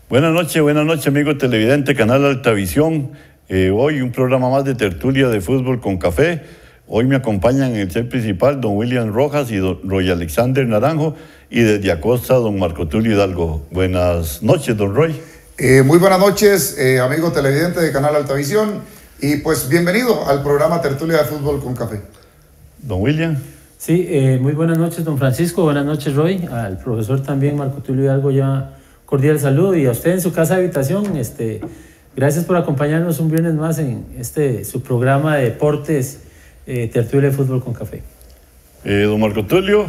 Buenas noches, amigo televidente, Canal Altavisión. Hoy un programa más de tertulia de fútbol con café. Hoy me acompañan en el set principal don William Rojas y don Roy Alexander Naranjo, y desde Acosta don Marco Tulio Hidalgo. Buenas noches, don Roy. Muy buenas noches, amigo televidente de Canal Altavisión, y pues bienvenido al programa Tertulia de Fútbol con Café. Don William. Sí, muy buenas noches, don Francisco, buenas noches, Roy, al profesor también, Marco Tulio Hidalgo, ya cordial saludo, y a usted en su casa de habitación, gracias por acompañarnos un viernes más en su programa de deportes, Tertulia de Fútbol con Café. Don Marco Tulio.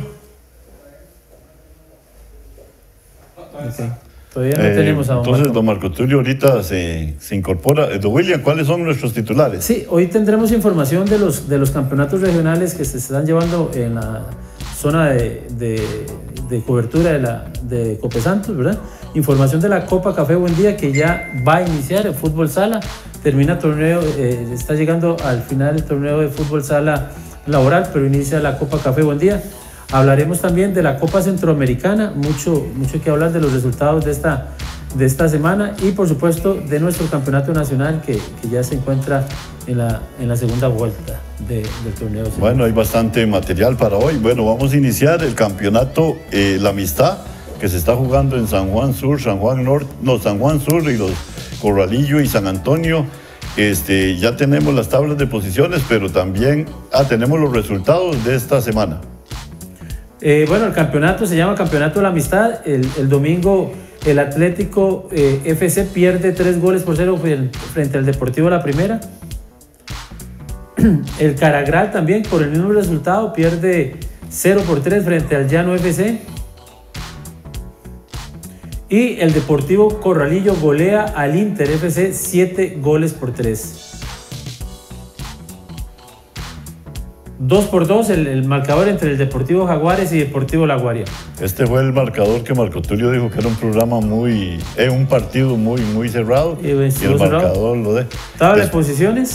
Okay. Todavía no tenemos a don Entonces, Marco. don Marco Tulio ahorita se incorpora. Don William, ¿cuáles son nuestros titulares? Sí, hoy tendremos información de los campeonatos regionales que se están llevando en la zona de cobertura de Copesantos, ¿verdad? Información de la Copa Café Buen Día, que ya va a iniciar el fútbol sala. Termina torneo, está llegando al final el torneo de fútbol sala laboral, pero inicia la Copa Café Buen Día. Hablaremos también de la Copa Centroamericana, mucho que hablar de los resultados de esta semana, y por supuesto de nuestro campeonato nacional que ya se encuentra en la segunda vuelta del torneo. Bueno, hay bastante material para hoy. Bueno, vamos a iniciar el campeonato La Amistad, que se está jugando en San Juan Sur, San Juan Sur y los Corralillo y San Antonio. Ya tenemos las tablas de posiciones, pero también tenemos los resultados de esta semana. Bueno, el campeonato se llama Campeonato de la Amistad. El domingo el Atlético FC pierde 3-0 frente al Deportivo La Primera. El Caragral también, por el mismo resultado, pierde 0-3 frente al Llano FC. Y el Deportivo Corralillo golea al Inter FC 7-3. 2-2 el marcador entre el Deportivo Jaguares y Deportivo La Guaria. Este fue el marcador que Marco Tulio dijo que era un programa un partido muy cerrado. Y el marcador lo de. Tabla de posiciones.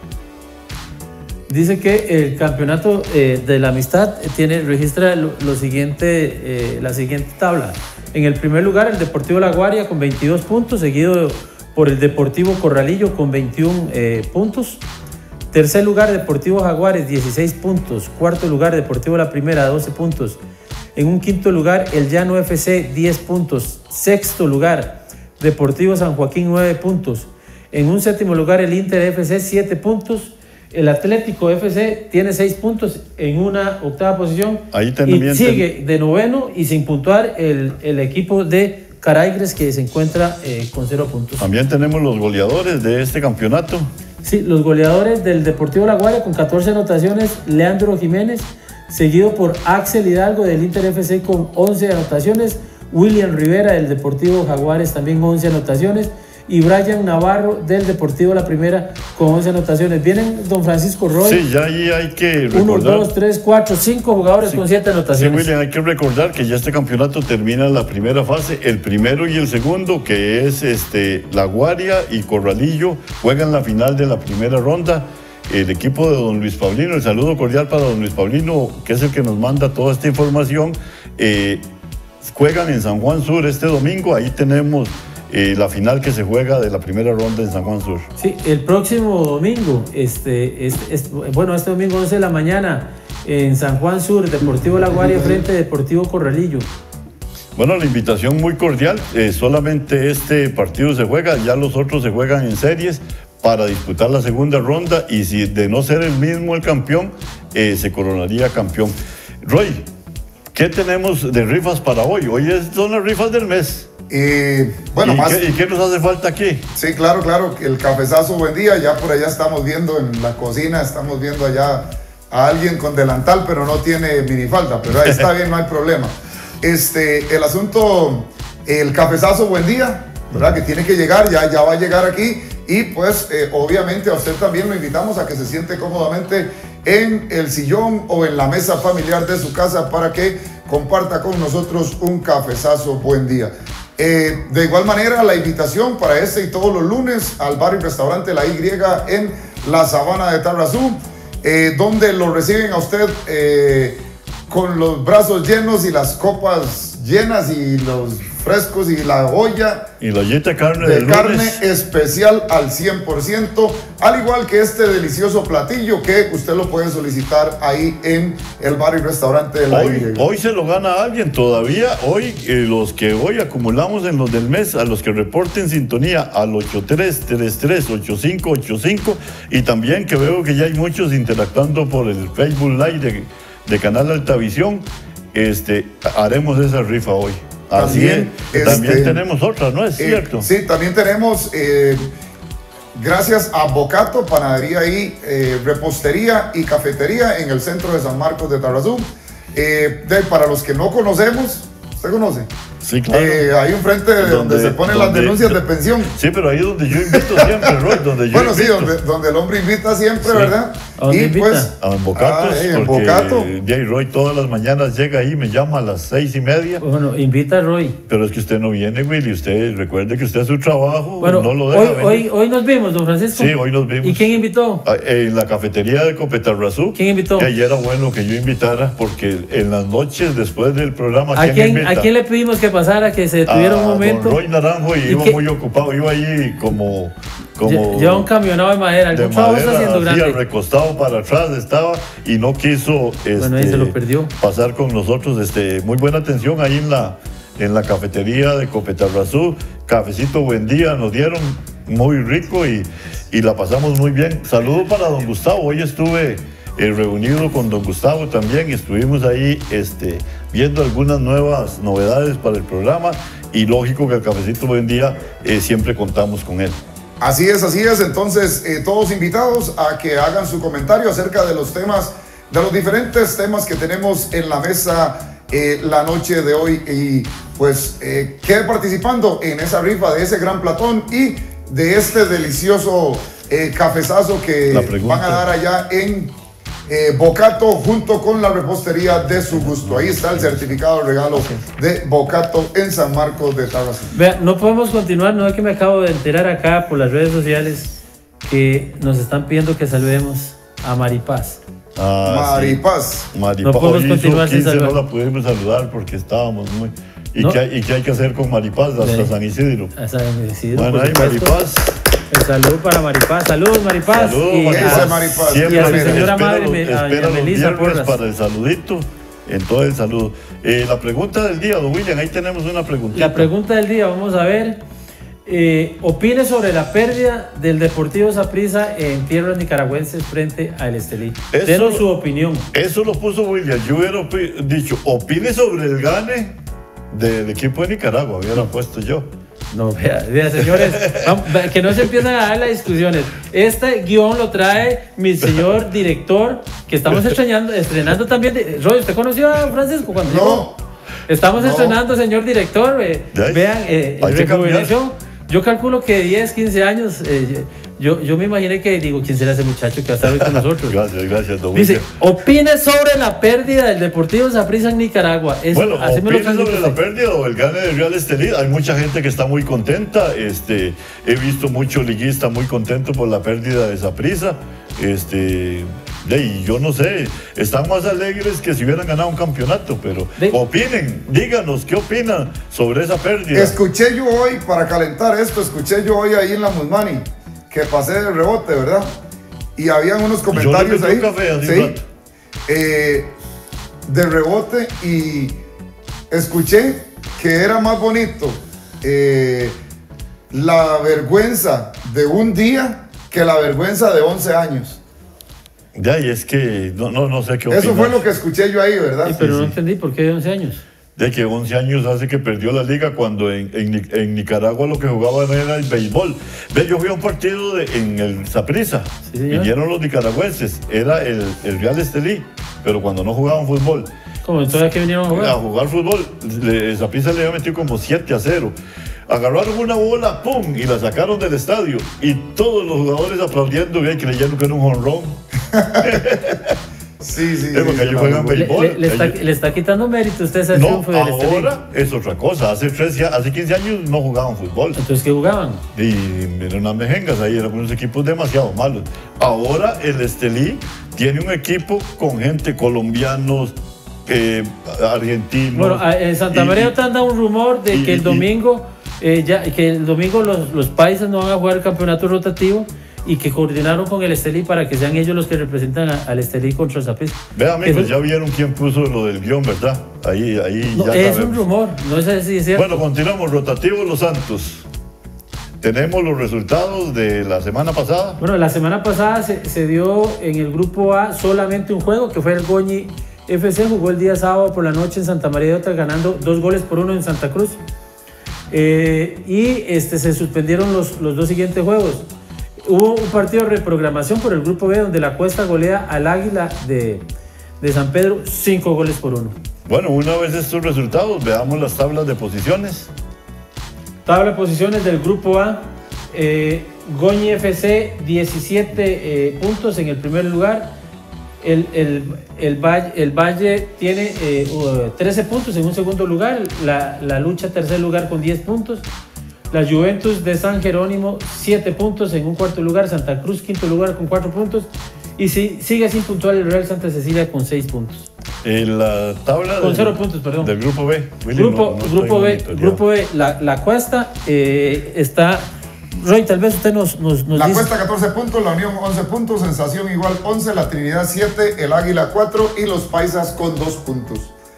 Dice que el campeonato de la Amistad registra la siguiente tabla. En el primer lugar el Deportivo La Guaria con 22 puntos, seguido por el Deportivo Corralillo con 21 puntos. Tercer lugar, Deportivo Jaguares, 16 puntos. Cuarto lugar, Deportivo La Primera, 12 puntos. En un quinto lugar, el Llano FC, 10 puntos. Sexto lugar, Deportivo San Joaquín, 9 puntos. En un séptimo lugar, el Inter FC, 7 puntos. El Atlético FC tiene 6 puntos en una octava posición. Ahí también sigue de noveno y sin puntuar el equipo de Caraigres, que se encuentra con 0 puntos. También tenemos los goleadores de este campeonato. Sí, los goleadores del Deportivo La Guaria con 14 anotaciones, Leandro Jiménez, seguido por Axel Hidalgo del Inter FC con 11 anotaciones, William Rivera del Deportivo Jaguares también 11 anotaciones, y Brian Navarro del Deportivo La Primera con 11 anotaciones. Vienen don Francisco Roy. Sí, ya ahí hay que recordar. 1, 2, 3, 4, 5 jugadores con 7 anotaciones. Sí, William, hay que recordar que ya este campeonato termina la primera fase. El primero y el segundo, que es La Guaria y Corralillo, juegan la final de la primera ronda. El equipo de don Luis Paulino, el saludo cordial para don Luis Paulino, que es el que nos manda toda esta información. Juegan en San Juan Sur este domingo. Ahí tenemos la final que se juega de la primera ronda en San Juan Sur. Sí, el próximo domingo, este domingo 11 de la mañana, en San Juan Sur, Deportivo La Guaria frente a Deportivo Corralillo. Bueno, la invitación muy cordial. Solamente este partido se juega, ya los otros se juegan en series para disputar la segunda ronda, y si de no ser el mismo el campeón, se coronaría campeón. Roy, ¿qué tenemos de rifas para hoy? Hoy son las rifas del mes. Bueno, ¿Y qué nos hace falta aquí? Sí, claro, el cafezazo Buen Día. Ya por allá estamos viendo en la cocina, estamos viendo allá a alguien con delantal, pero no tiene minifalda, pero ahí está bien, no hay problema. El asunto, el cafezazo Buen Día, ¿verdad? Que tiene que llegar, ya va a llegar aquí, y pues obviamente a usted también lo invitamos a que se siente cómodamente en el sillón o en la mesa familiar de su casa para que comparta con nosotros un cafezazo Buen Día. De igual manera, la invitación para y todos los lunes al bar y restaurante La Y en la Sabana de Tarrazú, donde lo reciben a usted con los brazos llenos y las copas llenas y los frescos y la olla Y la ollita de carne de del carne lunes. especial al 100%, al igual que este delicioso platillo que usted lo puede solicitar ahí en el bar y restaurante de la Y. Hoy se lo gana alguien todavía. Hoy, los que hoy acumulamos en los del mes, a los que reporten sintonía al 8333-8585, y también que veo que ya hay muchos interactuando por el Facebook Live de Canal Altavisión, haremos esa rifa hoy. También, también tenemos otra, ¿no es cierto? Sí, también tenemos, gracias a Bocato, panadería y repostería y cafetería en el centro de San Marcos de Tarrazú. Para los que no conocemos, ¿usted conoce? Sí, claro. Hay un frente donde se ponen las denuncias de pensión. Sí, pero ahí es donde yo invito siempre, Roy, Bueno, sí, donde el hombre invita siempre, sí. ¿Verdad? ¿A dónde invita? Pues, en Bocatos, en porque Bocato. Jay Roy todas las mañanas llega ahí, me llama a las 6:30. Bueno, invita a Roy. Pero es que usted no viene, Willy. Usted recuerde que usted hace su trabajo, bueno, no lo deja hoy nos vimos, don Francisco. Sí, hoy nos vimos. ¿Y quién invitó? En la cafetería de Copetarrazú. ¿Quién invitó? Que ayer era bueno que yo invitara, porque en las noches después del programa, ¿A quién le pedimos que pasara, que se detuviera un momento? Don Roy Naranjo, y iba muy ocupado, iba ahí como lleva un camionado de madera, algún trabajo está haciendo grande. Recostado para atrás estaba y no quiso bueno, ahí se lo perdió. pasar con nosotros. Muy buena atención ahí en la cafetería de Copetarrazú. Cafecito buen día nos dieron, muy rico, y la pasamos muy bien. Saludo para don Gustavo. Hoy estuve reunido con don Gustavo también y estuvimos ahí viendo algunas nuevas novedades para el programa, y lógico que el Cafecito buen día siempre contamos con él. Así es. Entonces, todos invitados a que hagan su comentario acerca de los temas, de los diferentes temas que tenemos en la mesa la noche de hoy, y pues quede participando en esa rifa de ese gran platón y de este delicioso cafezazo que van a dar allá en Bocato, junto con la repostería de su gusto. Ahí está el certificado de regalo de Bocato en San Marcos de Tarrazú. Vea, no podemos continuar, no es que me acabo de enterar acá por las redes sociales que nos están pidiendo que saludemos a Maripaz. Maripaz. Sí. No podemos continuar sin saludar. No la pudimos saludar porque estábamos muy... ¿No? ¿Qué hay que hacer con Maripaz hasta San Isidro? Hasta San Isidro. Bueno, ahí Maripaz. El saludo para Maripaz. Saludos, Maripaz. Saludos, Maripaz. Y a su señora madre, espera los Melissa viernes Porras. para el saludito. En todo el saludo. La pregunta del día, don William, ahí tenemos una preguntita. La pregunta del día, vamos a ver. Opine sobre la pérdida del Deportivo Saprissa en tierras nicaragüenses frente al Estelí. Denos su opinión. Eso lo puso William. Yo hubiera dicho, opine sobre el gane del equipo de Nicaragua, hubiera puesto yo. No, vea, señores, vamos, que no se empiezan a dar las discusiones. Este guión lo trae mi señor director, que estamos estrenando también. Roy, ¿usted conoció a Francisco cuando llegó? Estamos estrenando, señor director. Vean, rejuveneció. Yo calculo que 10, 15 años. Yo me imaginé que, ¿quién será ese muchacho que va a estar hoy con nosotros? Gracias, don Dice, William. opine sobre la pérdida del Deportivo Saprissa en Nicaragua. Bueno, opine sobre la pérdida o el gane del Real Estelí. Hay mucha gente que está muy contenta. He visto mucho liguista muy contento por la pérdida de Saprissa. Y yo no sé, están más alegres que si hubieran ganado un campeonato, pero opinen, díganos qué opinan sobre esa pérdida. Escuché yo hoy, para calentar esto, ahí en la Musmani, que pasé de rebote, ¿verdad? Y habían unos comentarios ahí. De rebote, y escuché que era más bonito la vergüenza de un día que la vergüenza de 11 años. Ya, y es que no sé qué opinar. Eso fue lo que escuché yo ahí, ¿verdad? Sí, pero no entendí por qué 11 años. De que 11 años hace que perdió la liga, cuando en Nicaragua lo que jugaban era el béisbol. Yo fui a un partido en el Saprissa, vinieron los nicaragüenses, era el Real Estelí, pero cuando no jugaban fútbol. ¿Cómo? ¿Entonces qué vinieron a jugar? A jugar fútbol. Saprissa le había metido como 7-0. Agarraron una bola, ¡pum!, y la sacaron del estadio. Y todos los jugadores aplaudiendo, creyendo que era un jonrón. Sí. Porque ellos juegan béisbol. Le está quitando mérito usted ese triunfo del Estelí. Ahora es otra cosa. Hace 15 años no jugaban fútbol. ¿Entonces qué jugaban? Y eran unas mejengas ahí, eran unos equipos demasiado malos. Ahora el Estelí tiene un equipo con gente, colombianos, argentinos. Bueno, en Santa María anda un rumor de que el domingo, los paisas no van a jugar el campeonato rotativo y que coordinaron con el Estelí para que sean ellos los que representan al Estelí contra el Saprissa. Vean, amigos, ya vieron quién puso lo del guión, ¿verdad? Ahí no, ya es sabemos. un rumor, no sé si es cierto. Bueno, continuamos. Rotativo Los Santos. Tenemos los resultados de la semana pasada. Bueno, la semana pasada se dio en el grupo A solamente un juego, que fue el Goñi FC. Jugó el día sábado por la noche en Santa María de Ota, ganando 2-1 en Santa Cruz. Se suspendieron los dos siguientes juegos. Hubo un partido de reprogramación por el grupo B, donde la Cuesta golea al Águila de San Pedro 5-1. Bueno, una vez estos resultados, veamos las tablas de posiciones. Tabla de posiciones del grupo A. Goñi FC 17 puntos en el primer lugar. El Valle tiene 13 puntos en un segundo lugar. La Lucha tercer lugar con 10 puntos. La Juventus de San Jerónimo 7 puntos en un cuarto lugar. Santa Cruz quinto lugar con 4 puntos. Y sigue sin puntuar el Real Santa Cecilia con 6 puntos. En la tabla con 0 puntos, perdón. Del grupo B. Grupo B, la Cuesta está... Roy, tal vez usted nos la dice... Cuesta 14 puntos, la Unión 11 puntos, Sensación igual 11, la Trinidad 7, el Águila 4 y los Paisas con 2 puntos.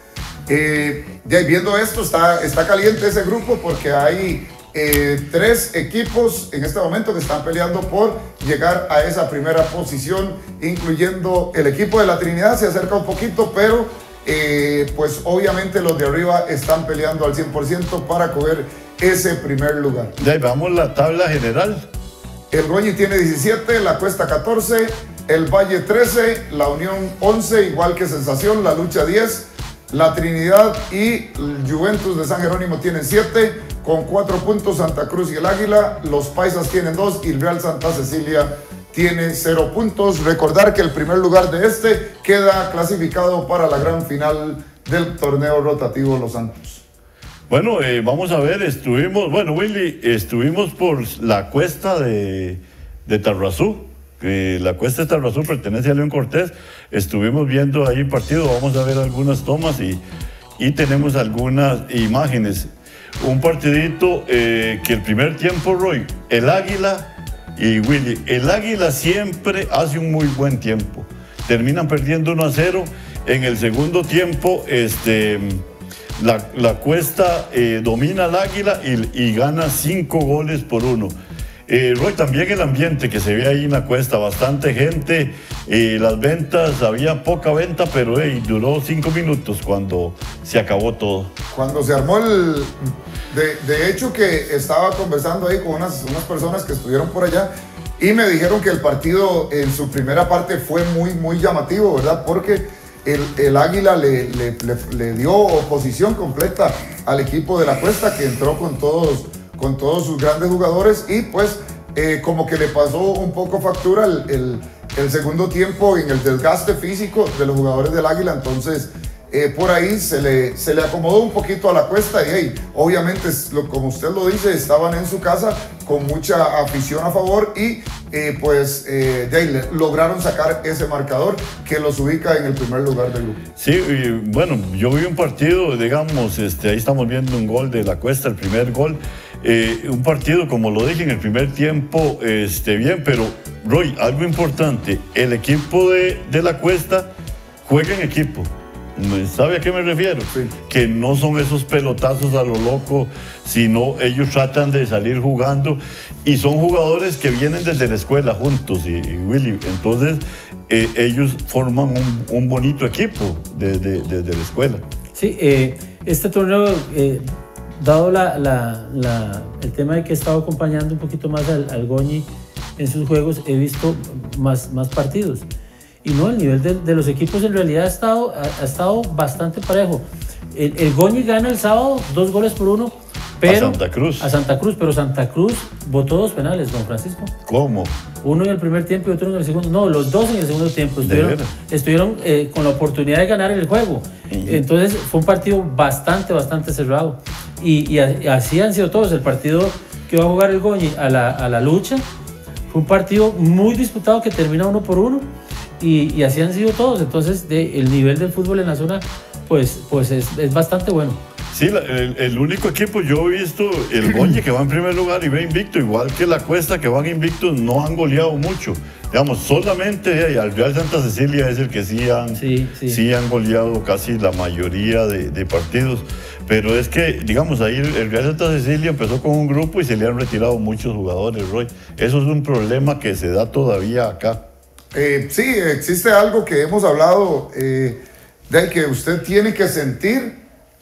Ya viendo esto, está caliente ese grupo porque hay 3 equipos en este momento que están peleando por llegar a esa primera posición, incluyendo el equipo de la Trinidad. Se acerca un poquito, pero pues obviamente los de arriba están peleando al 100% para coger ese primer lugar. Ya vamos la tabla general. El Goñi tiene 17, la Cuesta 14, el Valle 13, la Unión 11, igual que Sensación, la Lucha 10, la Trinidad y el Juventus de San Jerónimo tienen 7, con 4 puntos Santa Cruz y el Águila, los Paisas tienen 2 y el Real Santa Cecilia tiene 0 puntos. Recordar que el primer lugar de este queda clasificado para la gran final del torneo rotativo Los Santos. Bueno, vamos a ver, estuvimos por la Cuesta de Tarrazú. La Cuesta de Tarrazú pertenece a León Cortés. Estuvimos viendo ahí partido, vamos a ver algunas tomas y tenemos algunas imágenes. Un partidito que el primer tiempo, Roy, el Águila y Willy, el Águila siempre hace un muy buen tiempo. Terminan perdiendo 1-0. En el segundo tiempo, la Cuesta domina al Águila y gana 5-1. Roy, también el ambiente que se ve ahí en la Cuesta, bastante gente, las ventas, había poca venta, pero duró 5 minutos cuando se acabó todo. Cuando se armó de hecho que estaba conversando ahí con unas personas que estuvieron por allá y me dijeron que el partido en su primera parte fue muy llamativo, ¿verdad? Porque el Águila le dio oposición completa al equipo de la Cuesta, que entró con todos sus grandes jugadores y pues como que le pasó un poco factura el segundo tiempo en el desgaste físico de los jugadores del Águila. Entonces por ahí se le acomodó un poquito a la Cuesta y obviamente, como usted lo dice, estaban en su casa con mucha afición a favor y lograron sacar ese marcador que los ubica en el primer lugar del grupo. Sí, bueno, yo vi un partido, digamos, ahí estamos viendo un gol de la Cuesta, el primer gol. Un partido, como lo dije, en el primer tiempo, bien, pero Roy, algo importante, el equipo de la Cuesta juega en equipo. ¿Sabe a qué me refiero? Sí. Que no son esos pelotazos a lo loco, sino ellos tratan de salir jugando y son jugadores que vienen desde la escuela juntos, y Willy, entonces ellos forman un bonito equipo desde la escuela. Sí, este torneo, dado el tema de que he estado acompañando un poquito más al Goñi en sus juegos, he visto más partidos. Y no, el nivel de los equipos en realidad ha estado bastante parejo. El Goñi gana el sábado 2-1, pero a Santa Cruz, pero Santa Cruz votó 2 penales, don Francisco. ¿Cómo? Uno en el primer tiempo y otro en el segundo. No, los 2 en el segundo tiempo. Estuvieron con la oportunidad de ganar el juego. Entonces fue un partido bastante cerrado. Y así han sido todos. El partido que va a jugar el Goñi a la Lucha fue un partido muy disputado que termina 1-1. Y así han sido todos. Entonces el nivel del fútbol en la zona pues es bastante bueno. Sí, el único equipo yo he visto, el Goñi, que va en primer lugar y va invicto, igual que la Cuesta, que van invictos, no han goleado mucho. Digamos, solamente al Real Santa Cecilia es el que sí han goleado casi la mayoría de partidos. Pero es que, digamos, ahí el Real Santa Cecilia empezó con un grupo y se le han retirado muchos jugadores, Roy. Eso es un problema que se da todavía acá. Sí, existe algo que hemos hablado de que usted tiene que sentir.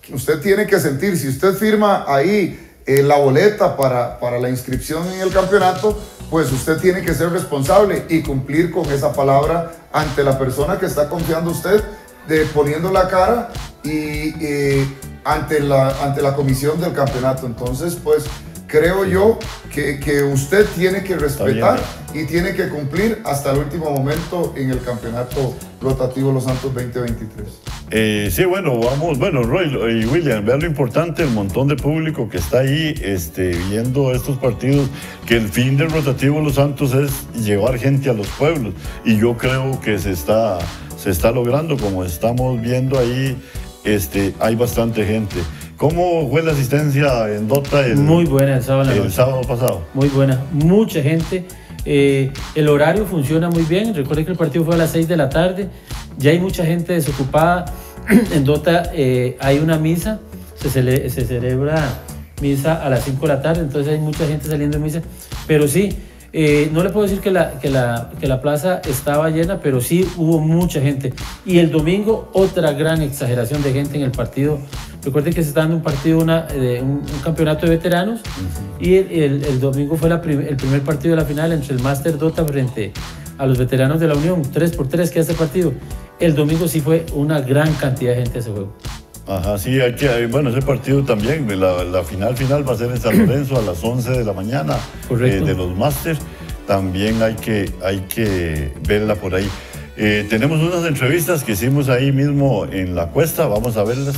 Si usted firma ahí la boleta para la inscripción en el campeonato, pues usted tiene que ser responsable y cumplir con esa palabra ante la persona que está confiando usted, poniendo la cara y ante la comisión del campeonato. Entonces, pues creo yo que usted tiene que respetar y tiene que cumplir hasta el último momento en el campeonato rotativo Los Santos 2023. Sí, bueno, Roy y William, vean lo importante, el montón de público que está ahí viendo estos partidos, que el fin del rotativo Los Santos es llevar gente a los pueblos, y yo creo que se está logrando, como estamos viendo ahí, hay bastante gente. ¿Cómo fue la asistencia en Dota muy buena el sábado pasado? Muy buena, mucha gente. El horario funciona muy bien. Recuerden que el partido fue a las 6 de la tarde. Ya hay mucha gente desocupada. En Dota hay una misa, se celebra misa a las 5 de la tarde, entonces hay mucha gente saliendo de misa. Pero sí, no le puedo decir que la plaza estaba llena, pero sí hubo mucha gente. Y el domingo, otra gran exageración de gente en el partido. Recuerden que se está dando un partido, un campeonato de veteranos, y el domingo fue el primer partido de la final entre el Master Dota frente a los veteranos de la Unión, 3x3 que hace partido. El domingo sí fue una gran cantidad de gente ese juego. Ajá, sí, ese partido también, la final va a ser en San Lorenzo a las 11 de la mañana. Correcto. De los Masters. También hay que verla por ahí. Tenemos unas entrevistas que hicimos ahí mismo en la Cuesta, vamos a verlas.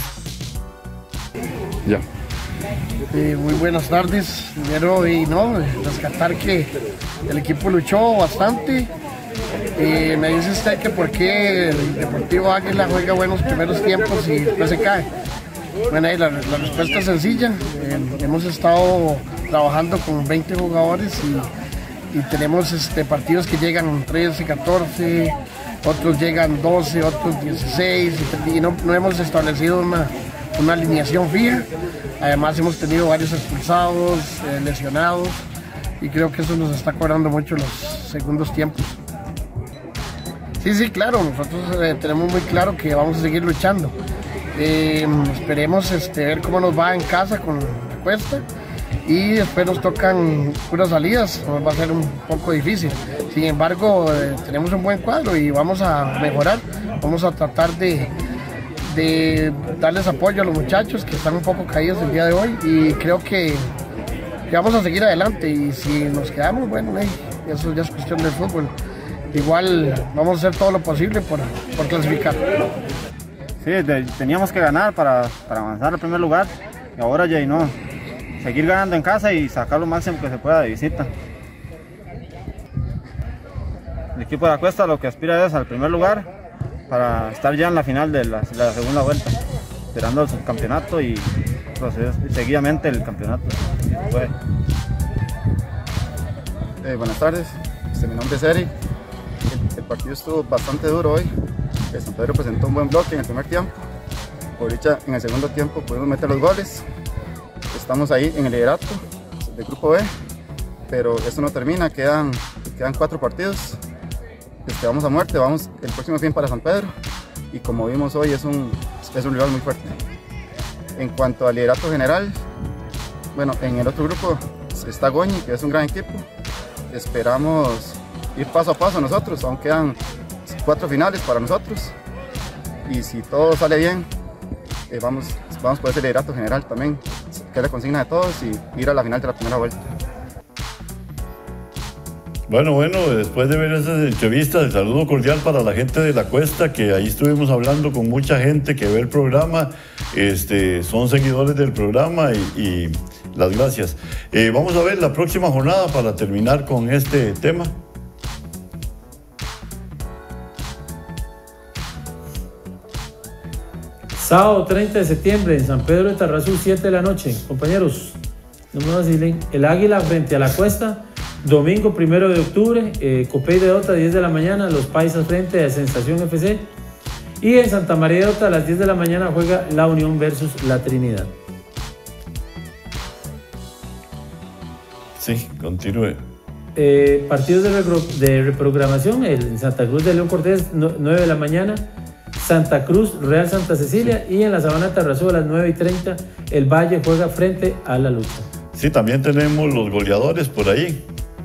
Ya. Muy buenas tardes. Primero, rescatar que el equipo luchó bastante. Me dice usted que por qué el Deportivo Águila juega buenos primeros tiempos y después se cae. Bueno, la respuesta es sencilla. Hemos estado trabajando con 20 jugadores y tenemos partidos que llegan 13, 14, otros llegan 12, otros 16 y no hemos establecido una alineación fija. Además hemos tenido varios expulsados, lesionados, y creo que eso nos está cobrando mucho los segundos tiempos. Sí, claro, nosotros tenemos muy claro que vamos a seguir luchando. Esperemos ver cómo nos va en casa con la Cuesta, y después nos tocan puras salidas, nos va a ser un poco difícil. Sin embargo, tenemos un buen cuadro y vamos a mejorar, vamos a tratar de darles apoyo a los muchachos que están un poco caídos el día de hoy, y creo que vamos a seguir adelante, y si nos quedamos, bueno, eso ya es cuestión del fútbol. Igual vamos a hacer todo lo posible por clasificar. Sí, teníamos que ganar para avanzar al primer lugar, y ahora ya no, seguir ganando en casa y sacar lo máximo que se pueda de visita. El equipo de la Cuesta lo que aspira es al primer lugar, para estar ya en la final de la segunda vuelta, esperando el subcampeonato y proceder seguidamente el campeonato. Buenas tardes, mi nombre es Eric. El partido estuvo bastante duro hoy. El San Pedro presentó un buen bloque en el primer tiempo. Ahorita en el segundo tiempo pudimos meter los goles. Estamos ahí en el liderato del grupo B, pero esto no termina, quedan 4 partidos. Vamos a muerte, vamos el próximo fin para San Pedro, y como vimos hoy es un rival muy fuerte. En cuanto al liderato general, bueno, en el otro grupo está Goñi, que es un gran equipo. Esperamos ir paso a paso nosotros, aún quedan 4 finales para nosotros, y si todo sale bien, vamos por ese liderato general también, que es la consigna de todos, y ir a la final de la primera vuelta. Bueno, después de ver esas entrevistas, el saludo cordial para la gente de la Cuesta, que ahí estuvimos hablando con mucha gente que ve el programa, son seguidores del programa, y las gracias. Vamos a ver la próxima jornada para terminar con este tema. Sábado 30 de septiembre en San Pedro de Tarrazú, 7 de la noche. Compañeros, no me vacilen. El Águila frente a la Cuesta. Domingo 1 de octubre, Copey de Dota, 10 de la mañana. Los Paisas frente a Sensación FC. Y en Santa María de Dota, a las 10 de la mañana, juega La Unión versus La Trinidad. Sí, continúe. Partidos de reprogramación, el Santa Cruz de León Cortés, 9 de la mañana. Santa Cruz, Real Santa Cecilia, y en la Sabana Tarrazú a las 9:30 el Valle juega frente a La Lucha. Sí, también tenemos los goleadores por ahí.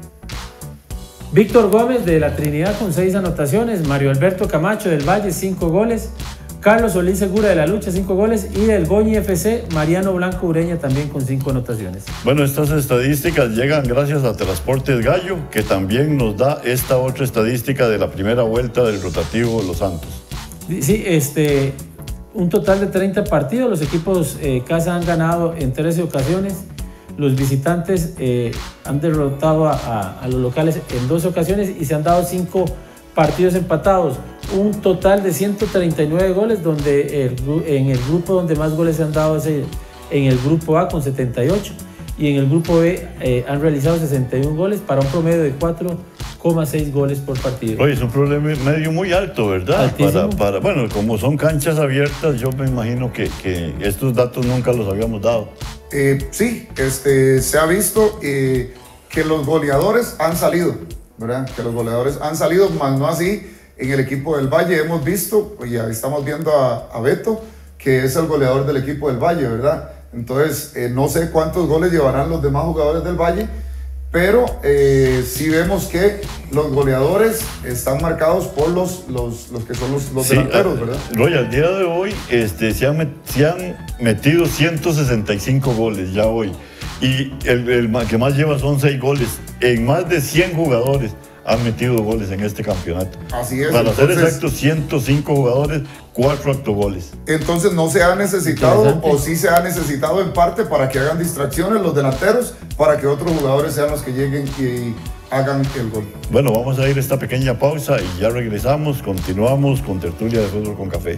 Víctor Gómez de La Trinidad con 6 anotaciones, Mario Alberto Camacho del Valle 5 goles, Carlos Solís Segura de La Lucha 5 goles y del Goñi FC Mariano Blanco Ureña también con 5 anotaciones. Bueno, estas estadísticas llegan gracias a Transportes Gallo, que también nos da esta otra estadística de la primera vuelta del rotativo Los Santos. Sí, un total de 30 partidos, los equipos casa han ganado en 13 ocasiones, los visitantes han derrotado a los locales en 12 ocasiones y se han dado 5 partidos empatados, un total de 139 goles, donde en el grupo donde más goles se han dado es en el grupo A con 78 y en el grupo B han realizado 61 goles para un promedio de 4,6 goles por partido. Oye, es un promedio muy alto, ¿verdad? Bueno, como son canchas abiertas, yo me imagino que estos datos nunca los habíamos dado. Sí, se ha visto que los goleadores han salido, ¿verdad? Que los goleadores han salido, más no así en el equipo del Valle. Hemos visto, pues ya estamos viendo a Beto, que es el goleador del equipo del Valle, ¿verdad? Entonces, no sé cuántos goles llevarán los demás jugadores del Valle, pero sí vemos que los goleadores están marcados por los que son los delanteros, ¿verdad? Roy, al día de hoy se han metido 165 goles ya hoy, y el que más lleva son 6 goles. En más de 100 jugadores han metido goles en este campeonato. Así es. Para ser exactos, 105 jugadores, 4 autogoles. Entonces no se ha necesitado, o sí se ha necesitado en parte para que hagan distracciones los delanteros, para que otros jugadores sean los que lleguen y hagan el gol. Bueno, vamos a ir a esta pequeña pausa y ya regresamos, continuamos con Tertulia de Fútbol con Café.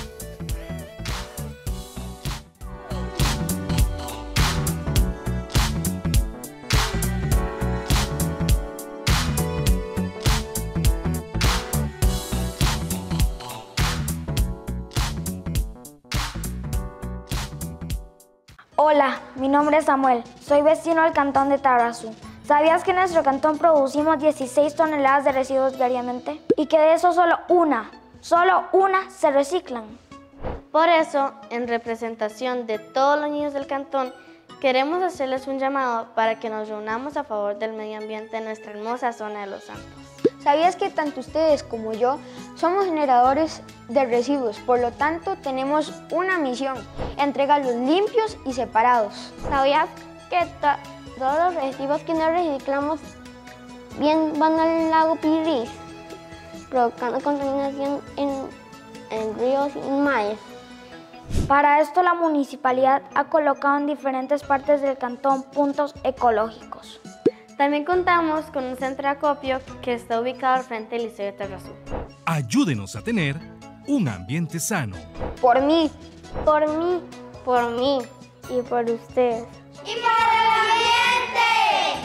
Hola, mi nombre es Samuel, soy vecino del cantón de Tarrazú. ¿Sabías que en nuestro cantón producimos 16 toneladas de residuos diariamente? Y que de eso solo una se reciclan. Por eso, en representación de todos los niños del cantón, queremos hacerles un llamado para que nos reunamos a favor del medio ambiente en nuestra hermosa zona de Los Santos. ¿Sabías que tanto ustedes como yo somos generadores de residuos? Por lo tanto, tenemos una misión: entregarlos limpios y separados. ¿Sabías que todos los residuos que no reciclamos bien van al lago Pirris, provocando contaminación en ríos y mares? Para esto, la municipalidad ha colocado en diferentes partes del cantón puntos ecológicos. También contamos con un centro de acopio que está ubicado al frente del Liceo de Tarrazú. Ayúdenos a tener un ambiente sano. Por mí. Por mí. Por mí. Y por ustedes. ¡Y para el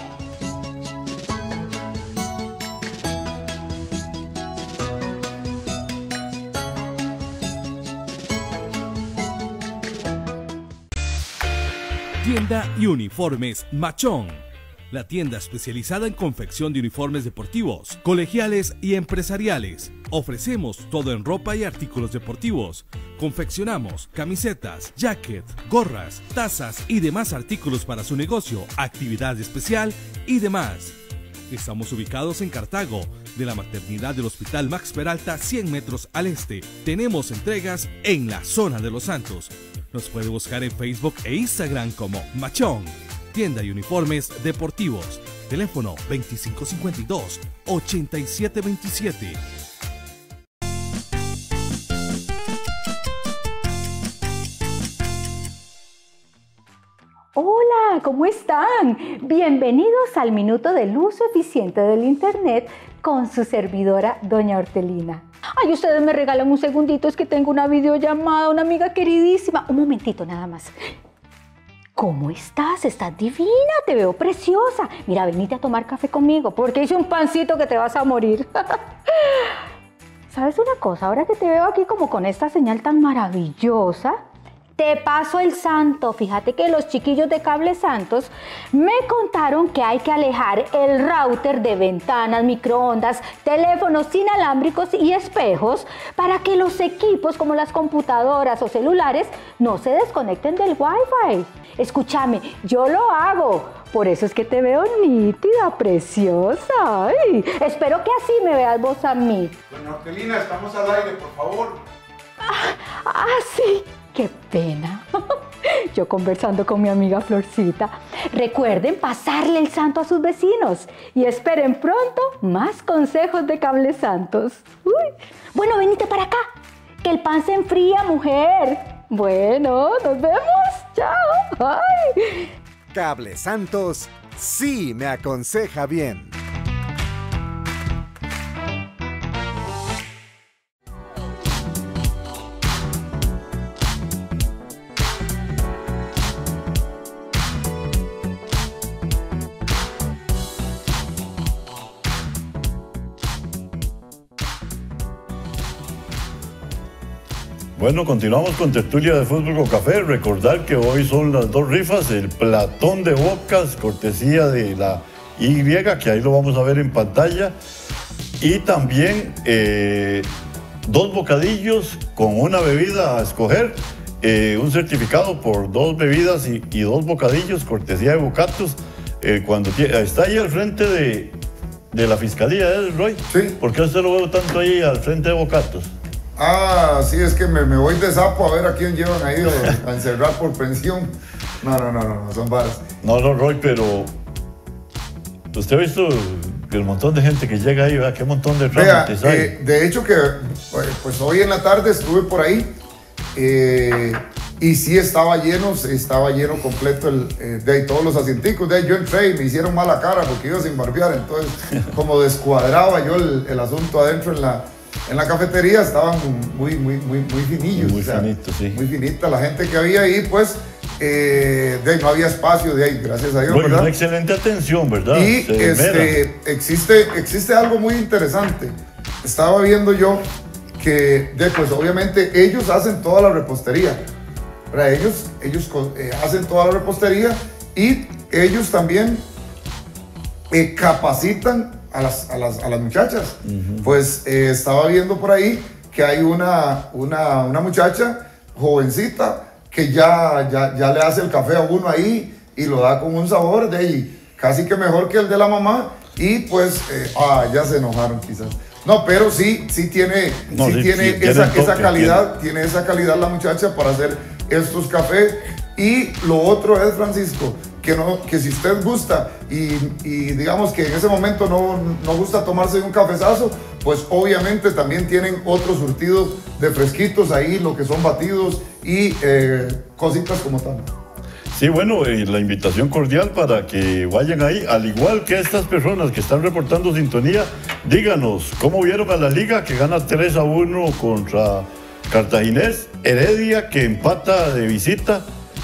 ambiente! Tienda y Uniformes Machón. La tienda especializada en confección de uniformes deportivos, colegiales y empresariales. Ofrecemos todo en ropa y artículos deportivos. Confeccionamos camisetas, jacket, gorras, tazas y demás artículos para su negocio, actividad especial y demás. Estamos ubicados en Cartago, de la maternidad del Hospital Max Peralta, 100 metros al este. Tenemos entregas en la zona de Los Santos. Nos puede buscar en Facebook e Instagram como Machón. Tienda y uniformes deportivos. Teléfono 2552-8727. Hola, ¿cómo están? Bienvenidos al Minuto del Uso Eficiente del Internet con su servidora, doña Hortelina. Ay, ustedes me regalan un segundito, es que tengo una videollamada, una amiga queridísima. Un momentito nada más. ¿Cómo estás? Estás divina, te veo preciosa. Mira, venite a tomar café conmigo porque hice un pancito que te vas a morir. ¿Sabes una cosa? Ahora que te veo aquí como con esta señal tan maravillosa, te paso el santo. Fíjate que los chiquillos de Cable Santos me contaron que hay que alejar el router de ventanas, microondas, teléfonos inalámbricos y espejos para que los equipos como las computadoras o celulares no se desconecten del Wi-Fi. Escúchame, yo lo hago. Por eso es que te veo nítida, preciosa. Ay, espero que así me veas vos a mí. Doña Hortelina, estamos al aire, por favor. Sí. ¡Qué pena! Yo conversando con mi amiga Florcita. Recuerden pasarle el santo a sus vecinos y esperen pronto más consejos de Cable Santos. Uy. Bueno, venite para acá, que el pan se enfría, mujer. Bueno, nos vemos. Chao. Ay. Cable Santos sí me aconseja bien. Bueno, continuamos con tertulia de Fútbol con Café. Recordar que hoy son las dos rifas, el platón de bocas, cortesía de la Y, que ahí lo vamos a ver en pantalla. Y también 2 bocadillos con una bebida a escoger, un certificado por 2 bebidas y 2 bocadillos, cortesía de Bocatos. Cuando está ahí al frente de la fiscalía, Roy? Sí. ¿Por qué usted lo veo tanto ahí al frente de Bocatos? Sí, es que me voy de sapo a ver a quién llevan ahí a encerrar por pensión. No, son varas. No, Roy, pero usted ha visto el montón de gente que llega ahí, ¿verdad? Qué montón de trámites hay. De hecho que pues hoy en la tarde estuve por ahí y sí estaba lleno completo de todos los asienticos. De ahí yo entré y me hicieron mala cara porque iba sin barbear, entonces como descuadraba yo el asunto adentro en la cafetería, estaban muy finillos. Muy finitos, sí. Muy finita la gente que había ahí, pues de ahí no había espacio, de ahí, gracias a Dios. Bueno, una excelente atención, ¿verdad? Y existe algo muy interesante. Estaba viendo yo que, pues obviamente ellos hacen toda la repostería. ¿Verdad? Ellos hacen toda la repostería y ellos también capacitan a las muchachas. Pues estaba viendo por ahí que hay una muchacha jovencita que ya le hace el café a uno ahí y lo da con un sabor de ahí casi que mejor que el de la mamá y pues ya se enojaron quizás. No, pero sí tiene esa calidad, tiene esa calidad la muchacha para hacer estos cafés. Y lo otro es, Francisco, que si usted gusta y digamos que en ese momento no gusta tomarse un cafezazo, pues obviamente también tienen otro surtido de fresquitos ahí, lo que son batidos y cositas como tal. Sí, bueno, la invitación cordial para que vayan ahí, al igual que estas personas que están reportando sintonía, díganos cómo vieron a la liga que gana 3-1 contra Cartaginés, Heredia que empata de visita.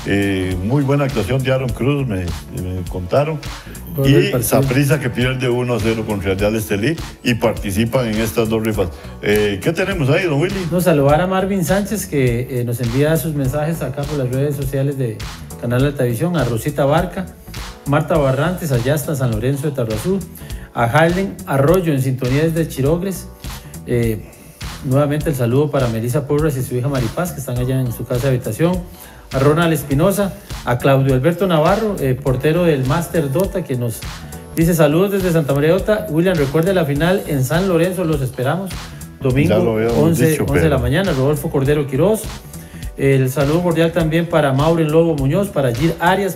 Muy buena actuación de Aaron Cruz, me contaron. Y Saprissa que pierde 1-0 con Real Estelí y participan en estas dos rifas. ¿Qué tenemos ahí, don Willy? Nos saludar a Marvin Sánchez, que nos envía sus mensajes acá por las redes sociales de Canal Altavisión, a Rosita Barca, Marta Barrantes, allá hasta San Lorenzo de Tarrazú, a Harlen Arroyo en sintonía desde Chirogles. Nuevamente el saludo para Melissa Porras y su hija Maripaz, que están allá en su casa de habitación. A Ronald Espinosa, a Claudio Alberto Navarro, portero del Master Dota, que nos dice saludos desde Santa María Dota. William, recuerde la final en San Lorenzo, los esperamos. Domingo 11 de la mañana. Rodolfo Cordero Quiroz. El saludo cordial también para Maureen Lobo Muñoz, para Gil Arias,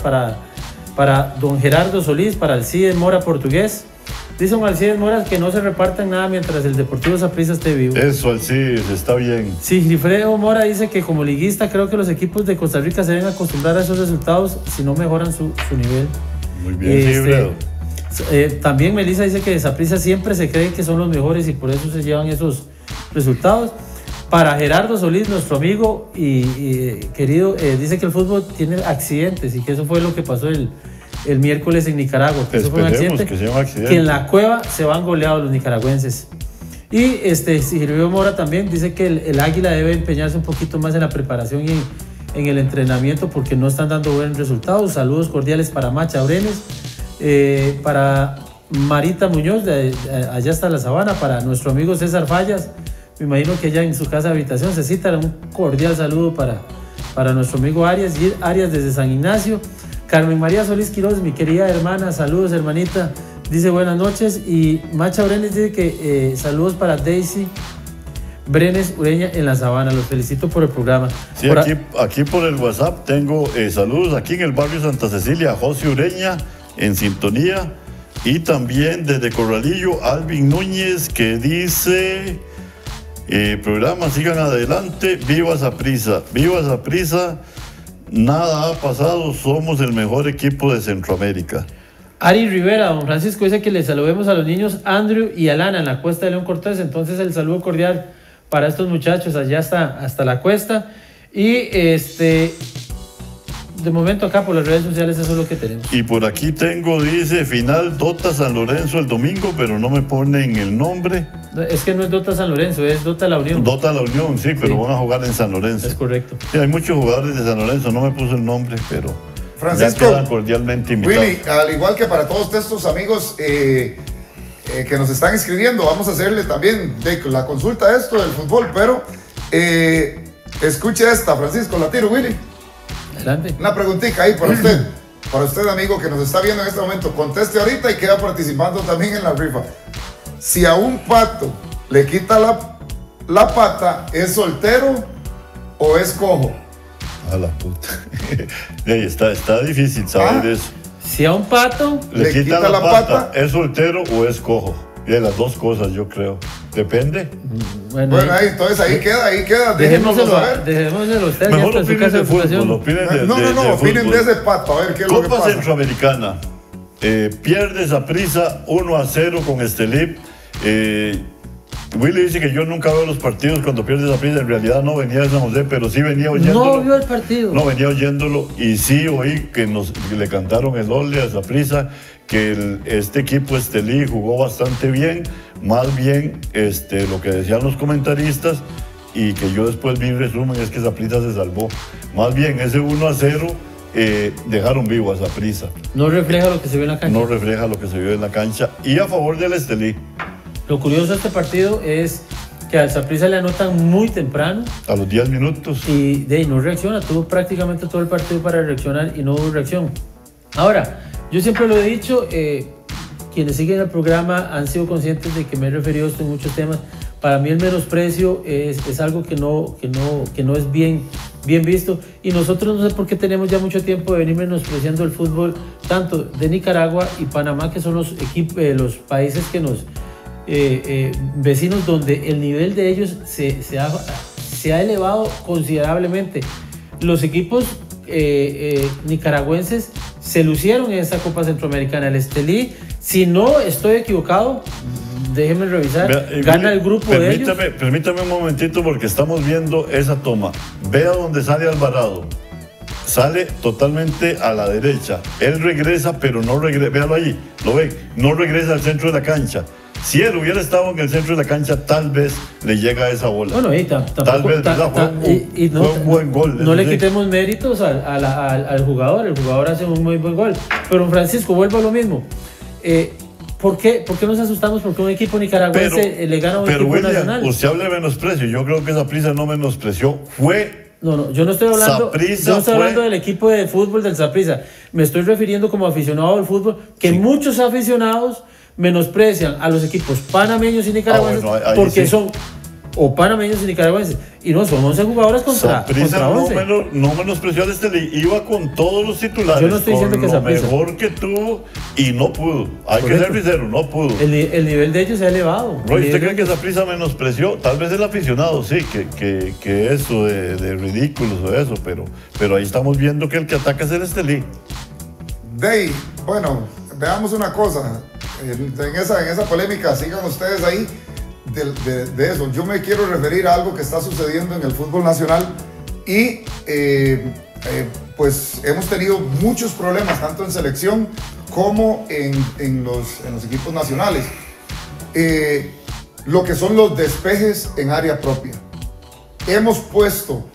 para don Gerardo Solís, para Alcides Mora Portugués. Dice don Alcides Mora que no se repartan nada mientras el Deportivo Saprissa esté vivo. Eso, Alcides, está bien. Sí, Gilfredo Mora dice que como liguista creo que los equipos de Costa Rica se deben acostumbrar a esos resultados si no mejoran su nivel. Muy bien, Gilfredo. También Melissa dice que Saprissa siempre se cree que son los mejores y por eso se llevan esos resultados. Para Gerardo Solís, nuestro amigo y querido, dice que el fútbol tiene accidentes y que eso fue lo que pasó el miércoles en Nicaragua. Que eso fue un accidente, que sea un accidente. Que en la cueva se van goleados los nicaragüenses. Y Silvio Mora también dice que el Águila debe empeñarse un poquito más en la preparación y en el entrenamiento porque no están dando buenos resultados. Saludos cordiales para Macha Brenes, para Marita Muñoz, allá hasta la Sabana, para nuestro amigo César Fallas. Me imagino que allá en su casa de habitación se cita. Un cordial saludo para nuestro amigo Arias desde San Ignacio. Carmen María Solís Quiroz, mi querida hermana, saludos hermanita, dice buenas noches. Y Macha Brenes dice que saludos para Daisy Brenes Ureña en la Sabana, los felicito por el programa. Sí, aquí por el WhatsApp tengo saludos aquí en el barrio Santa Cecilia, José Ureña en sintonía, y también desde Corralillo, Alvin Núñez, que dice... programa, sigan adelante, viva Saprissa, nada ha pasado, somos el mejor equipo de Centroamérica. Ari Rivera, don Francisco, dice que le saludemos a los niños Andrew y Alana en la Cuesta de León Cortés. Entonces el saludo cordial para estos muchachos allá hasta la cuesta. Y de momento acá por las redes sociales eso es lo que tenemos. Y por aquí tengo, dice, final Dota San Lorenzo el domingo, pero no me ponen el nombre. Es que no es Dota San Lorenzo, es Dota La Unión. Dota La Unión, sí, pero van a jugar en San Lorenzo. Es correcto. Sí, hay muchos jugadores de San Lorenzo, no me puso el nombre, pero Francisco, ya quedan cordialmente invitados. Willy, al igual que para todos estos amigos que nos están escribiendo, vamos a hacerle también la consulta a esto del fútbol, pero escuche esta, Francisco, la tiro, Willy. Adelante. Una preguntita ahí para usted. Para usted, amigo, que nos está viendo en este momento. Conteste ahorita y queda participando también en la rifa. Si a un pato le quita la pata, ¿es soltero o es cojo? A la puta. Está difícil saber eso. Si a un pato le quita la pata, ¿es soltero o es cojo? Y de las dos cosas, yo creo. Depende. Bueno, entonces ahí queda. Dejémoselo usted. Mejor opinen de fútbol, opinen de ese pato, a ver qué es lo que pasa. Copa Centroamericana. Pierde Saprissa 1-0 con Estelí. Willy dice que yo nunca veo los partidos cuando pierde Saprissa. En realidad no venía de San José, pero sí venía oyéndolo. No vio el partido. No, venía oyéndolo y sí oí que le cantaron el ole a Saprissa, que este equipo Estelí jugó bastante bien, más bien lo que decían los comentaristas y que yo después vi en resumen es que Saprissa se salvó. Más bien ese 1-0 dejaron vivo a Saprissa. No refleja lo que se vio en la cancha. No refleja lo que se vio en la cancha y a favor del Estelí. Lo curioso de este partido es que al Saprissa le anotan muy temprano. A los 10 minutos. Y no reacciona, tuvo prácticamente todo el partido para reaccionar y no hubo reacción. Ahora, yo siempre lo he dicho, quienes siguen el programa han sido conscientes de que me he referido a esto en muchos temas. Para mí el menosprecio es algo que no es bien visto, y nosotros no sé por qué tenemos ya mucho tiempo de venir menospreciando el fútbol tanto de Nicaragua y Panamá, que son los países que nos vecinos donde el nivel de ellos se ha elevado considerablemente. Los equipos nicaragüenses se lucieron en esta Copa Centroamericana. El Estelí, si no estoy equivocado, déjenme revisar, gana el grupo de ellos. Permítame un momentito porque estamos viendo esa toma. Vea dónde sale Alvarado. Sale totalmente a la derecha. Él regresa, pero no regresa. Véalo allí, lo ven. No regresa al centro de la cancha. Si él hubiera estado en el centro de la cancha, tal vez le llega a esa bola. Bueno, tal vez, fue un buen gol. No le quitemos méritos al jugador. El jugador hace un muy buen gol. Pero Francisco, vuelvo a lo mismo. ¿Por qué nos asustamos porque un equipo nicaragüense le gana a un equipo nacional? Usted habla de menosprecio. Yo creo que Saprissa no menospreció. Yo no estoy hablando del equipo de fútbol del Saprissa. Me estoy refiriendo como aficionado al fútbol, que muchos aficionados menosprecian a los equipos panameños y nicaragüenses porque son panameños y nicaragüenses, y no son 11 jugadores contra 11. No menospreció al Estelí, iba con todos los titulares. Yo no estoy diciendo que Saprissa, mejor que tuvo, y no pudo. Hay que ser sincero, no pudo. El nivel de ellos se ha elevado. Roy, ¿usted cree que Saprissa menospreció? Tal vez el aficionado, sí, que eso de ridículos o eso, pero ahí estamos viendo que el que ataca es el Estelí. Bueno, veamos una cosa, en esa polémica, sigan ustedes ahí de eso. Yo me quiero referir a algo que está sucediendo en el fútbol nacional y pues hemos tenido muchos problemas, tanto en selección como en los equipos nacionales. Lo que son los despejes en área propia. Le hemos puesto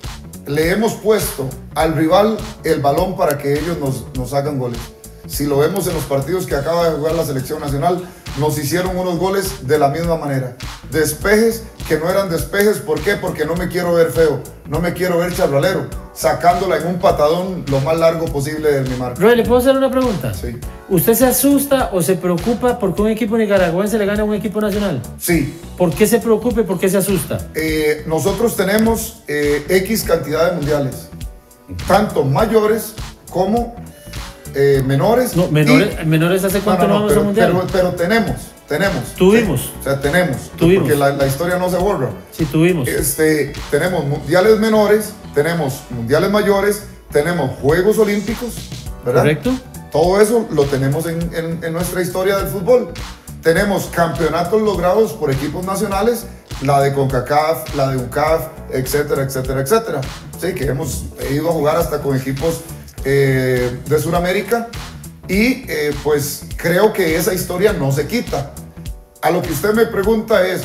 al rival el balón para que ellos nos hagan goles. Si lo vemos en los partidos que acaba de jugar la selección nacional, nos hicieron unos goles de la misma manera. Despejes que no eran despejes, ¿por qué? Porque no me quiero ver feo, no me quiero ver charralero, sacándola en un patadón lo más largo posible de mi marca. Roy, ¿le puedo hacer una pregunta? Sí. ¿Usted se asusta o se preocupa porque un equipo nicaragüense le gana a un equipo nacional? Sí. ¿Por qué se preocupa y por qué se asusta? Nosotros tenemos X cantidad de mundiales, tanto mayores como menores. No, menores ¿hace cuánto no vamos a un mundial? Pero tenemos. Tuvimos. Sí, o sea, tenemos. Tuvimos. Porque la historia no se borra. Sí, tuvimos. Tenemos mundiales menores, tenemos mundiales mayores, tenemos Juegos Olímpicos, ¿verdad? Correcto. Todo eso lo tenemos en nuestra historia del fútbol. Tenemos campeonatos logrados por equipos nacionales, la de CONCACAF, la de UCAF, etcétera, etcétera, etcétera. Sí, que hemos ido a jugar hasta con equipos de Sudamérica y pues creo que esa historia no se quita. A lo que usted me pregunta es,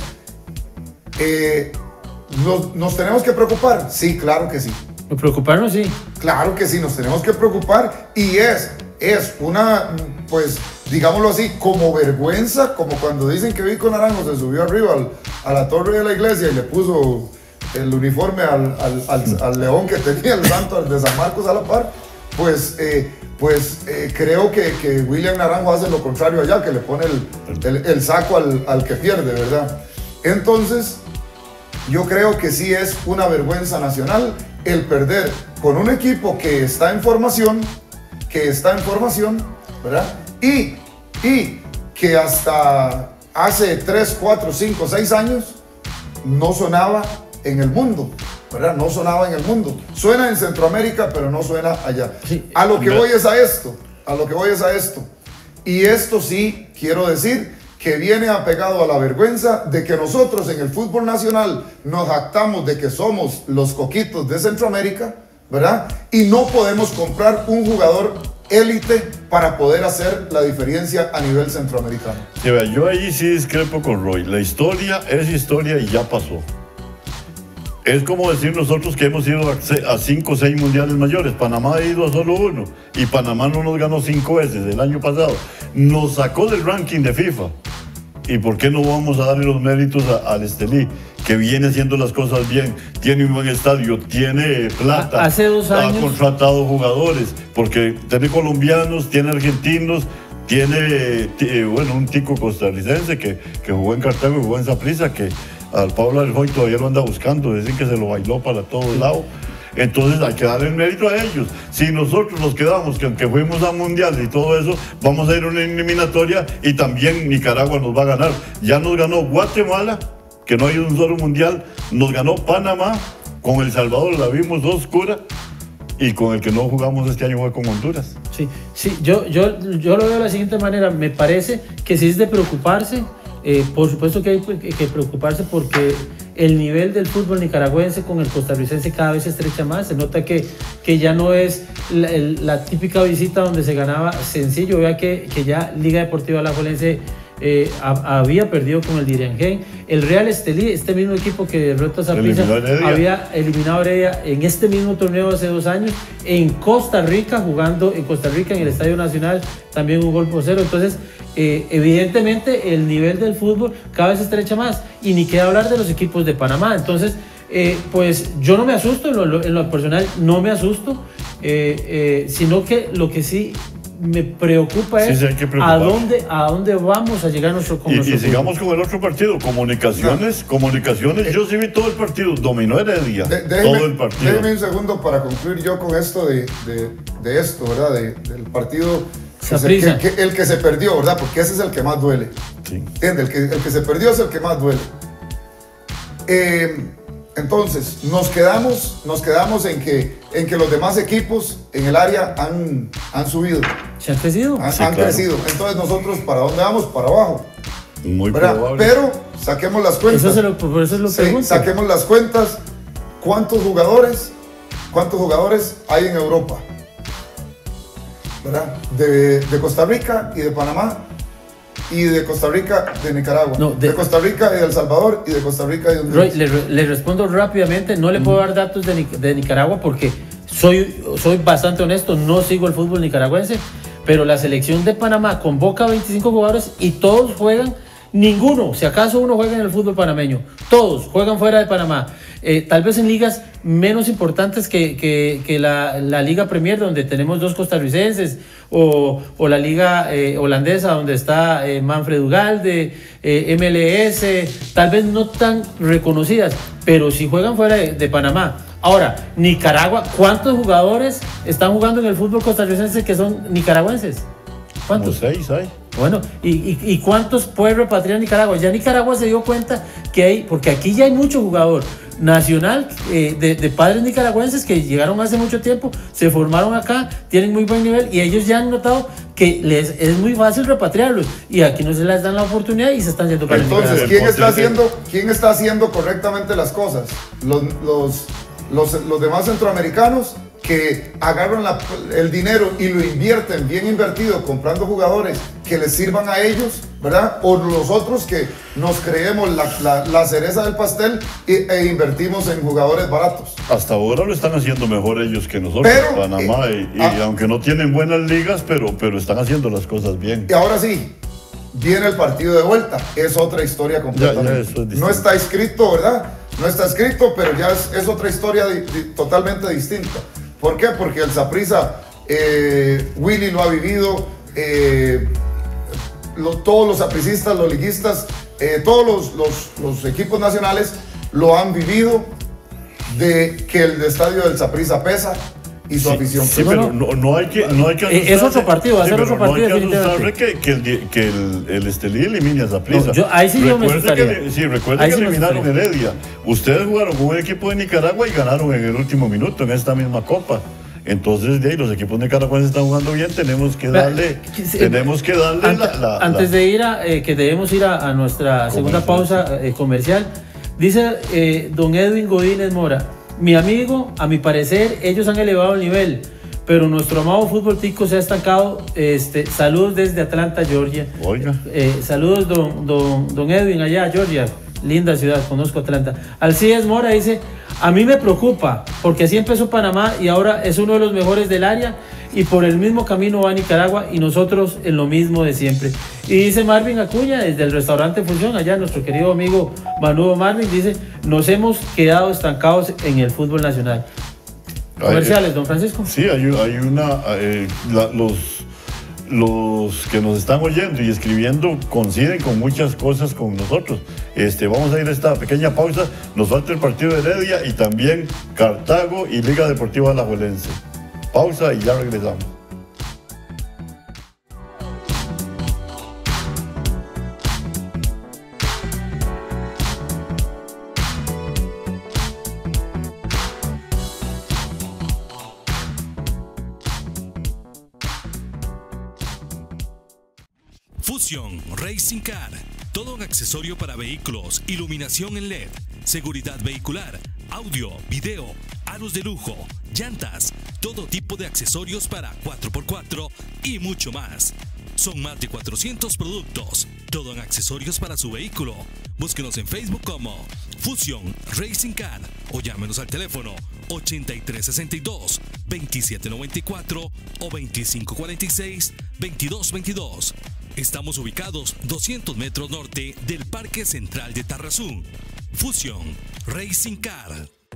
¿nos tenemos que preocupar? Sí, claro que sí. ¿Preocuparnos? Sí. Claro que sí, nos tenemos que preocupar y es una, pues, digámoslo así, como vergüenza, como cuando dicen que Vico Naranjo se subió arriba a la torre de la iglesia y le puso el uniforme al león que tenía el santo de San Marcos a la par, pues creo que William Naranjo hace lo contrario allá, que le pone el saco al que pierde, ¿verdad? Entonces, yo creo que sí es una vergüenza nacional el perder con un equipo que está en formación, ¿verdad? Y que hasta hace 3, 4, 5, 6 años no sonaba en el mundo, ¿verdad? No sonaba en el mundo. Suena en Centroamérica, pero no suena allá. Sí. A lo que voy es a esto. Y esto sí quiero decir que viene apegado a la vergüenza de que nosotros en el fútbol nacional nos jactamos de que somos los coquitos de Centroamérica, ¿verdad? Y no podemos comprar un jugador élite para poder hacer la diferencia a nivel centroamericano. Sí, yo ahí sí discrepo con Roy. La historia es historia y ya pasó. Es como decir nosotros que hemos ido a 5 o 6 mundiales mayores. Panamá ha ido a solo uno y Panamá no nos ganó 5 veces el año pasado. Nos sacó del ranking de FIFA. ¿Y por qué no vamos a darle los méritos al Estelí, que viene haciendo las cosas bien? Tiene un buen estadio, tiene plata. Hace 2 años. Ha contratado jugadores, porque tiene colombianos, tiene argentinos, tiene un tico costarricense que jugó en Cartago y jugó en Saprissa, que al Pablo Aljoy todavía lo anda buscando, dicen que se lo bailó para todos lados. Entonces hay que darle el mérito a ellos. Si nosotros nos quedamos, que aunque fuimos a mundiales y todo eso, vamos a ir a una eliminatoria y también Nicaragua nos va a ganar. Ya nos ganó Guatemala, que no hay un solo mundial, nos ganó Panamá, con El Salvador la vimos oscura, y con el que no jugamos este año fue con Honduras. Sí, yo lo veo de la siguiente manera. Me parece que sí es de preocuparse. Por supuesto que hay que preocuparse porque el nivel del fútbol nicaragüense con el costarricense cada vez se estrecha más. Se nota que ya no es la típica visita donde se ganaba sencillo. Vea que ya Liga Deportiva Alajuelense había perdido con el Diriangén. El Real Estelí, este mismo equipo que derrotó a Saprissa, había eliminado a Heredia en este mismo torneo hace 2 años en Costa Rica, jugando en Costa Rica en el Estadio Nacional, también 1-0. Entonces, evidentemente el nivel del fútbol cada vez se estrecha más, y ni queda hablar de los equipos de Panamá. Entonces, pues yo no me asusto, en lo personal no me asusto, sino que lo que sí me preocupa es a dónde vamos a llegar y sigamos con el otro partido, Comunicaciones. Yo sí vi todo el partido, dominó Heredia, todo el partido. Déjeme un segundo para concluir yo con esto de esto, ¿verdad? Del partido, el que se perdió, ¿verdad? Porque ese es el que más duele. Sí. ¿Entiendes? El que se perdió es el que más duele. Entonces, nos quedamos en que los demás equipos en el área han subido. ¿Se han crecido? Han crecido. Entonces nosotros, ¿para dónde vamos? Para abajo. Muy ¿verdad? probable. Pero saquemos las cuentas. Por eso es lo pregunto. Saquemos las cuentas. ¿Cuántos jugadores hay en Europa? ¿Verdad? De Costa Rica y de Panamá, y de Costa Rica, de Nicaragua, no, de Costa Rica y de El Salvador, y de Costa Rica y de Honduras. Le respondo rápidamente, no le puedo dar datos de Nicaragua porque soy bastante honesto, no sigo el fútbol nicaragüense, pero la selección de Panamá convoca 25 jugadores y todos juegan, ninguno, si acaso uno juega en el fútbol panameño, todos juegan fuera de Panamá. Tal vez en ligas menos importantes que la Liga Premier, donde tenemos 2 costarricenses, o la Liga holandesa, donde está Manfred Ugalde, MLS, tal vez no tan reconocidas, pero sí juegan fuera de Panamá. Ahora, Nicaragua, ¿cuántos jugadores están jugando en el fútbol costarricense que son nicaragüenses? ¿Cuántos? Como 6 hay. Bueno, ¿y cuántos puede repatriar Nicaragua? Ya Nicaragua se dio cuenta que hay, porque aquí ya hay mucho jugador nacional de padres nicaragüenses que llegaron hace mucho tiempo, se formaron acá, tienen muy buen nivel y ellos ya han notado que es muy fácil repatriarlos y aquí no se les dan la oportunidad y se están yendo para Entonces, ¿quién está haciendo correctamente las cosas? Los demás centroamericanos que agarran el dinero y lo invierten bien invertido comprando jugadores que les sirvan a ellos, ¿verdad? O los otros que nos creemos la cereza del pastel e invertimos en jugadores baratos. Hasta ahora lo están haciendo mejor ellos que nosotros, pero, Panamá, y aunque no tienen buenas ligas, pero están haciendo las cosas bien. Y ahora sí, viene el partido de vuelta, es otra historia completamente. No está escrito, ¿verdad? No está escrito, pero ya es otra historia totalmente distinta. ¿Por qué? Porque el Saprissa, Willy lo ha vivido, todos los sapricistas, los liguistas, todos los equipos nacionales lo han vivido, de que el estadio del Saprissa pesa y su afición. Sí, pero no hay que es otro partido, va a ser otro partido. No hay que asustarse que el Lille elimine a Saprissa. Ahí sí yo me asustaría. Recuerden que eliminaron Heredia. Ustedes jugaron con un equipo de Nicaragua y ganaron en el último minuto en esta misma copa. Entonces, los equipos nicaragüenses están jugando bien, tenemos que darle antes de ir que debemos ir a nuestra segunda pausa comercial. Dice don Edwin Godínez Mora: mi amigo, a mi parecer, ellos han elevado el nivel, pero nuestro amado fútbol tico se ha estancado. Saludos desde Atlanta, Georgia. Oiga. Saludos, don Edwin, allá, Georgia. Linda ciudad, conozco Atlanta. Alcides Mora dice: a mí me preocupa, porque así empezó Panamá y ahora es uno de los mejores del área y por el mismo camino va Nicaragua y nosotros en lo mismo de siempre. Y dice Marvin Acuña, desde el restaurante Fusión, allá nuestro querido amigo Manudo Marvin, dice: nos hemos quedado estancados en el fútbol nacional. Comerciales, don Francisco. Sí, hay los que nos están oyendo y escribiendo coinciden con muchas cosas con nosotros. Vamos a ir a esta pequeña pausa. Nos falta el partido de Heredia y también Cartago y Liga Deportiva Alajuelense. Pausa y ya regresamos. Fusion Racing Car, todo un accesorio para vehículos, iluminación en LED, seguridad vehicular, audio, video, aros de lujo, llantas, todo tipo de accesorios para 4x4 y mucho más. Son más de 400 productos, todo en accesorios para su vehículo. Búsquenos en Facebook como Fusion Racing Car o llámenos al teléfono 8362 2794 o 2546 2222. Estamos ubicados 200 metros norte del Parque Central de Tarrazú. Fusion Racing Car.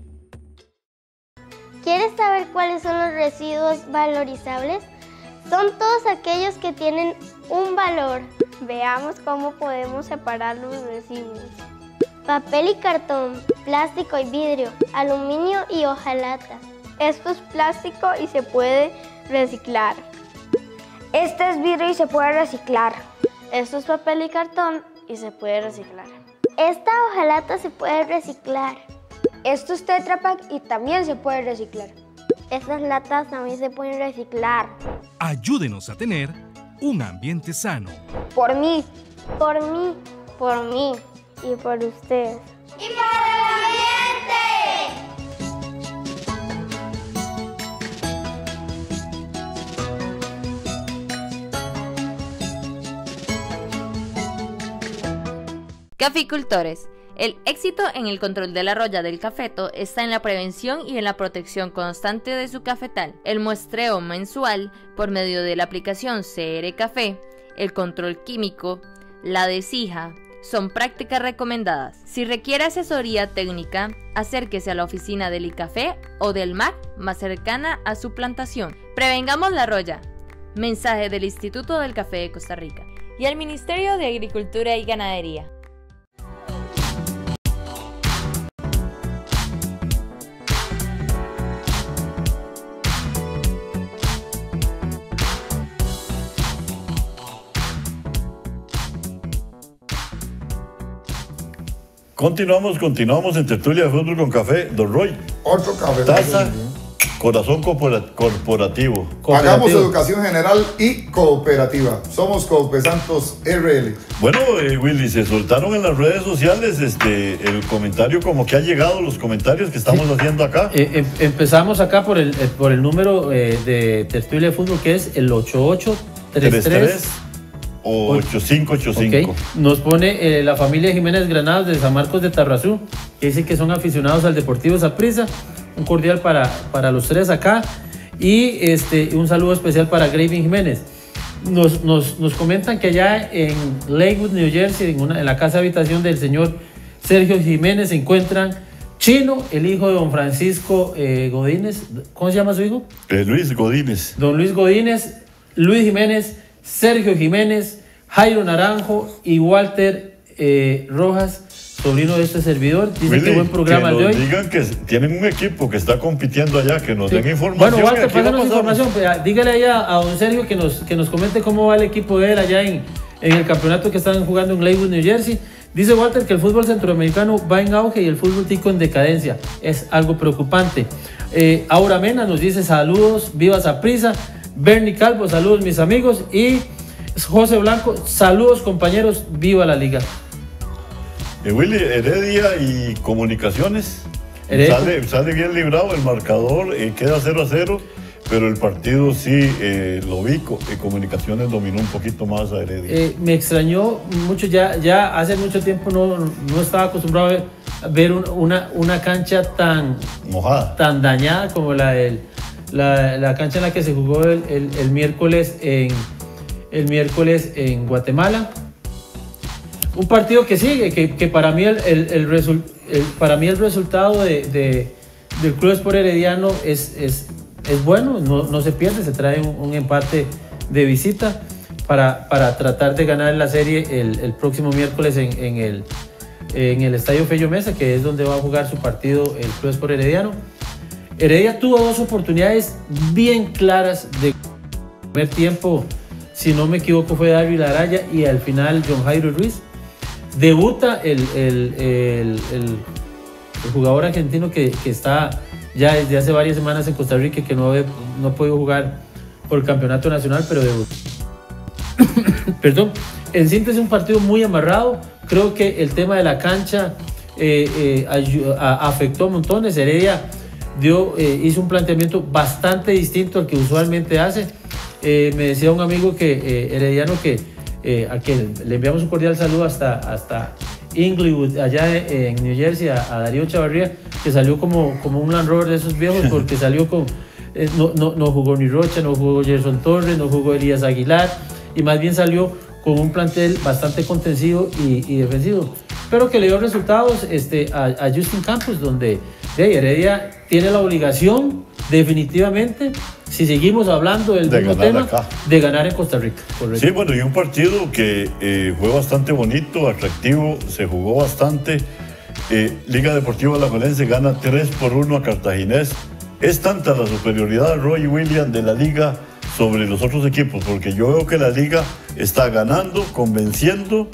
¿Quieres saber cuáles son los residuos valorizables? Son todos aquellos que tienen un valor. Veamos cómo podemos separar los residuos. Papel y cartón, plástico y vidrio, aluminio y hojalata. Esto es plástico y se puede reciclar. Este es vidrio y se puede reciclar. Esto es papel y cartón y se puede reciclar. Esta hojalata se puede reciclar. Esto es Tetra Pak y también se puede reciclar. Estas latas también se pueden reciclar. Ayúdenos a tener un ambiente sano. Por mí. Por mí. Por mí. Y por ustedes. ¡Y para el ambiente! Caficultores. El éxito en el control de la roya del cafeto está en la prevención y en la protección constante de su cafetal. El muestreo mensual por medio de la aplicación CR Café, el control químico, la desija, son prácticas recomendadas. Si requiere asesoría técnica, acérquese a la oficina del ICAFE o del MAC más cercana a su plantación. Prevengamos la roya. Mensaje del Instituto del Café de Costa Rica y el Ministerio de Agricultura y Ganadería. Continuamos en Tertulia de Fútbol con Café. Don Roy. Otro café. Taza, corazón corporativo. Hagamos educación general y cooperativa. Somos Coopesantos RL. Bueno, Willy, se soltaron en las redes sociales el comentario, como que ha llegado los comentarios que estamos haciendo acá. Empezamos acá por el número de Tertulia de Fútbol, que es el 8833 o 8585. Okay. Nos pone la familia Jiménez Granados de San Marcos de Tarrazú, que dice que son aficionados al Deportivo Saprissa. Un cordial para los tres acá. Y un saludo especial para Graving Jiménez. Nos comentan que allá en Lakewood, New Jersey, en la casa de habitación del señor Sergio Jiménez, se encuentran Chino, el hijo de don Francisco Godínez. ¿Cómo se llama su hijo? Luis Godínez. Don Luis Godínez, Luis Jiménez, Sergio Jiménez, Jairo Naranjo y Walter Rojas, sobrino de este servidor. Dice Willy, que buen programa el de hoy. Digan que tienen un equipo que está compitiendo allá, que nos den información. Bueno, Walter, pásanos información. Dígale allá a don Sergio que nos comente cómo va el equipo de él allá en el campeonato que están jugando en Lakewood, New Jersey. Dice Walter que el fútbol centroamericano va en auge y el fútbol tico en decadencia. Es algo preocupante. Aura Mena nos dice saludos, viva Saprissa. Bernie Calvo, saludos mis amigos. Y José Blanco, saludos compañeros, viva la liga. Willy, Heredia y Comunicaciones. Sale bien librado el marcador, queda 0-0, pero el partido sí lo vi. Comunicaciones dominó un poquito más a Heredia. Me extrañó mucho, ya hace mucho tiempo no estaba acostumbrado a ver una cancha tan mojada, tan dañada como la cancha en la que se jugó el miércoles en Guatemala. Un partido que sigue, que para mí el resultado del Club Sport Herediano es bueno, no se pierde, se trae un empate de visita para tratar de ganar la serie el próximo miércoles en el Estadio Fello Mesa, que es donde va a jugar su partido el Club Sport Herediano. Heredia tuvo dos oportunidades bien claras de primer tiempo, si no me equivoco fue David Araya y al final John Jairo Ruiz. Debuta el jugador argentino que está ya desde hace varias semanas en Costa Rica, que no ha podido jugar por el campeonato nacional, pero debutó. Perdón. En síntesis, un partido muy amarrado. Creo que el tema de la cancha afectó montones. Heredia hizo un planteamiento bastante distinto al que usualmente hace. Me decía un amigo herediano a quien le enviamos un cordial saludo hasta Inglewood, allá en New Jersey, a Darío Chavarría, que salió como un Land Rover de esos viejos, porque salió con no jugó ni Rocha, no jugó Gerson Torres, no jugó Elías Aguilar, y más bien salió con un plantel bastante contensivo y defensivo, pero que le dio resultados a Justin Campos, donde Heredia tiene la obligación definitivamente, si seguimos hablando del mismo tema, de ganar en Costa Rica. Correcto. Sí, bueno, y un partido que fue bastante bonito, atractivo, se jugó bastante. Liga Deportiva Alajuelense gana 3-1 a Cartaginés. Es tanta la superioridad de Roy Williams de la liga sobre los otros equipos, porque yo veo que la liga está ganando, convenciendo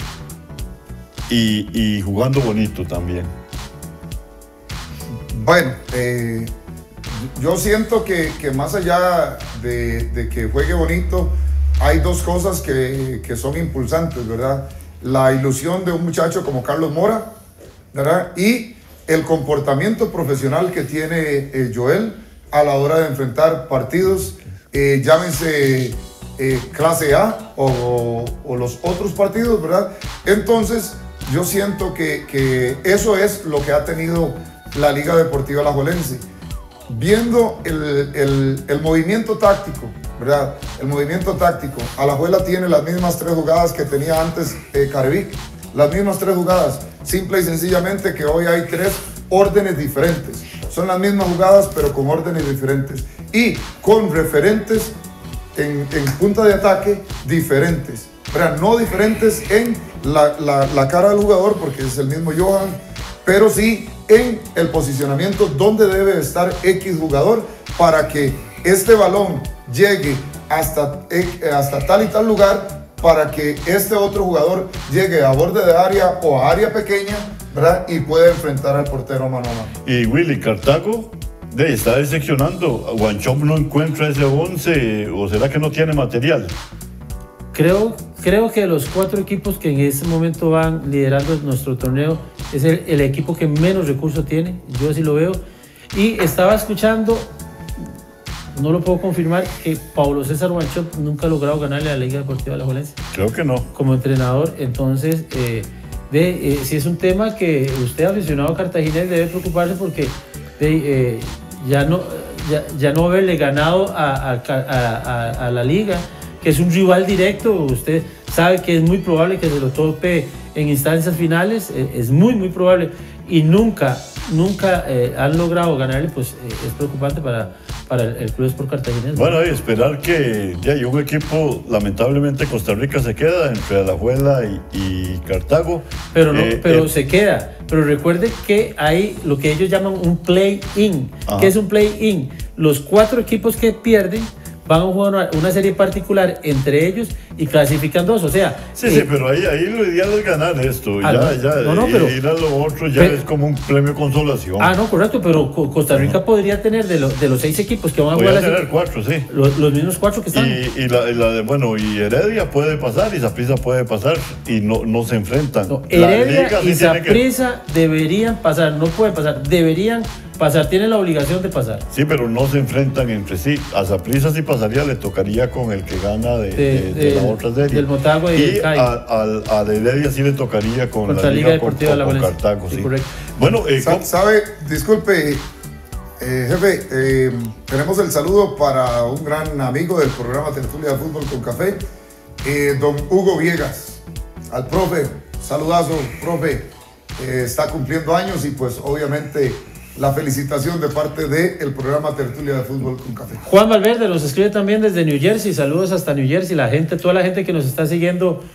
y jugando bonito también. Bueno, yo siento que más allá de que juegue bonito, hay dos cosas que son impulsantes, ¿verdad? La ilusión de un muchacho como Carlos Mora, ¿verdad? Y el comportamiento profesional que tiene Joel a la hora de enfrentar partidos, llámense clase A o los otros partidos, ¿verdad? Entonces, yo siento que eso es lo que ha tenido la Liga Deportiva Alajuelense. Viendo el movimiento táctico, ¿verdad? El movimiento táctico. Alajuela tiene las mismas 3 jugadas que tenía antes Carevic. Las mismas 3 jugadas. Simple y sencillamente que hoy hay 3 órdenes diferentes. Son las mismas jugadas, pero con órdenes diferentes. Y con referentes en punta de ataque diferentes. ¿Verdad? No diferentes en la cara del jugador, porque es el mismo Johan, pero sí en el posicionamiento donde debe estar X jugador para que este balón llegue hasta tal y tal lugar, para que este otro jugador llegue a borde de área o a área pequeña, ¿verdad? Y pueda enfrentar al portero mano a mano. Y Willy, Cartago está decepcionando. Wanchope no encuentra ese 11, o será que no tiene material. Creo que los 4 equipos que en este momento van liderando nuestro torneo es el equipo que menos recursos tiene. Yo así lo veo. Y estaba escuchando, no lo puedo confirmar, que Paulo César Wanchope nunca ha logrado ganarle a la Liga Deportiva Alajuelense. Creo que no. Como entrenador. Entonces, si es un tema que usted, aficionado cartaginés, debe preocuparse, porque ya no haberle ganado a la Liga, que es un rival directo. Usted sabe que es muy probable que se lo tope en instancias finales, es muy probable, y nunca han logrado ganarle, pues es preocupante para el Club Sport Cartaginés. Bueno, hay que esperar que ya hay un equipo, lamentablemente Costa Rica se queda entre Alajuela y Cartago. Pero se queda. Pero recuerde que hay lo que ellos llaman un play-in. ¿Qué es un play-in? Los 4 equipos que pierden van a jugar una serie particular entre ellos y clasifican 2, o sea... Sí, pero ahí lo ideal es ganar esto, pero ir a lo otro ya es como un premio consolación. No, correcto, pero Costa Rica podría tener de los 6 equipos que van a jugar... Podría tener 4, sí. Los mismos 4 que están. Y Heredia puede pasar, y Saprissa puede pasar, y no se enfrentan. Heredia y Saprissa deberían pasar, no pueden pasar, deberían pasar, tienen la obligación de pasar. Sí, pero no se enfrentan entre sí. A Saprissa sí pasaría, le tocaría con el que gana de la otra serie. Del Motagua y a Heredia sí le tocaría con la Liga Deportiva con Cartago. Sí. Correcto. Bueno, disculpe, jefe, tenemos el saludo para un gran amigo del programa Tertulia de Fútbol con Café, don Hugo Viegas. Al profe, saludazo, profe. Está cumpliendo años y pues obviamente la felicitación de parte del programa Tertulia de Fútbol con Café. Juan Valverde nos escribe también desde New Jersey. Saludos hasta New Jersey. Toda la gente que nos está siguiendo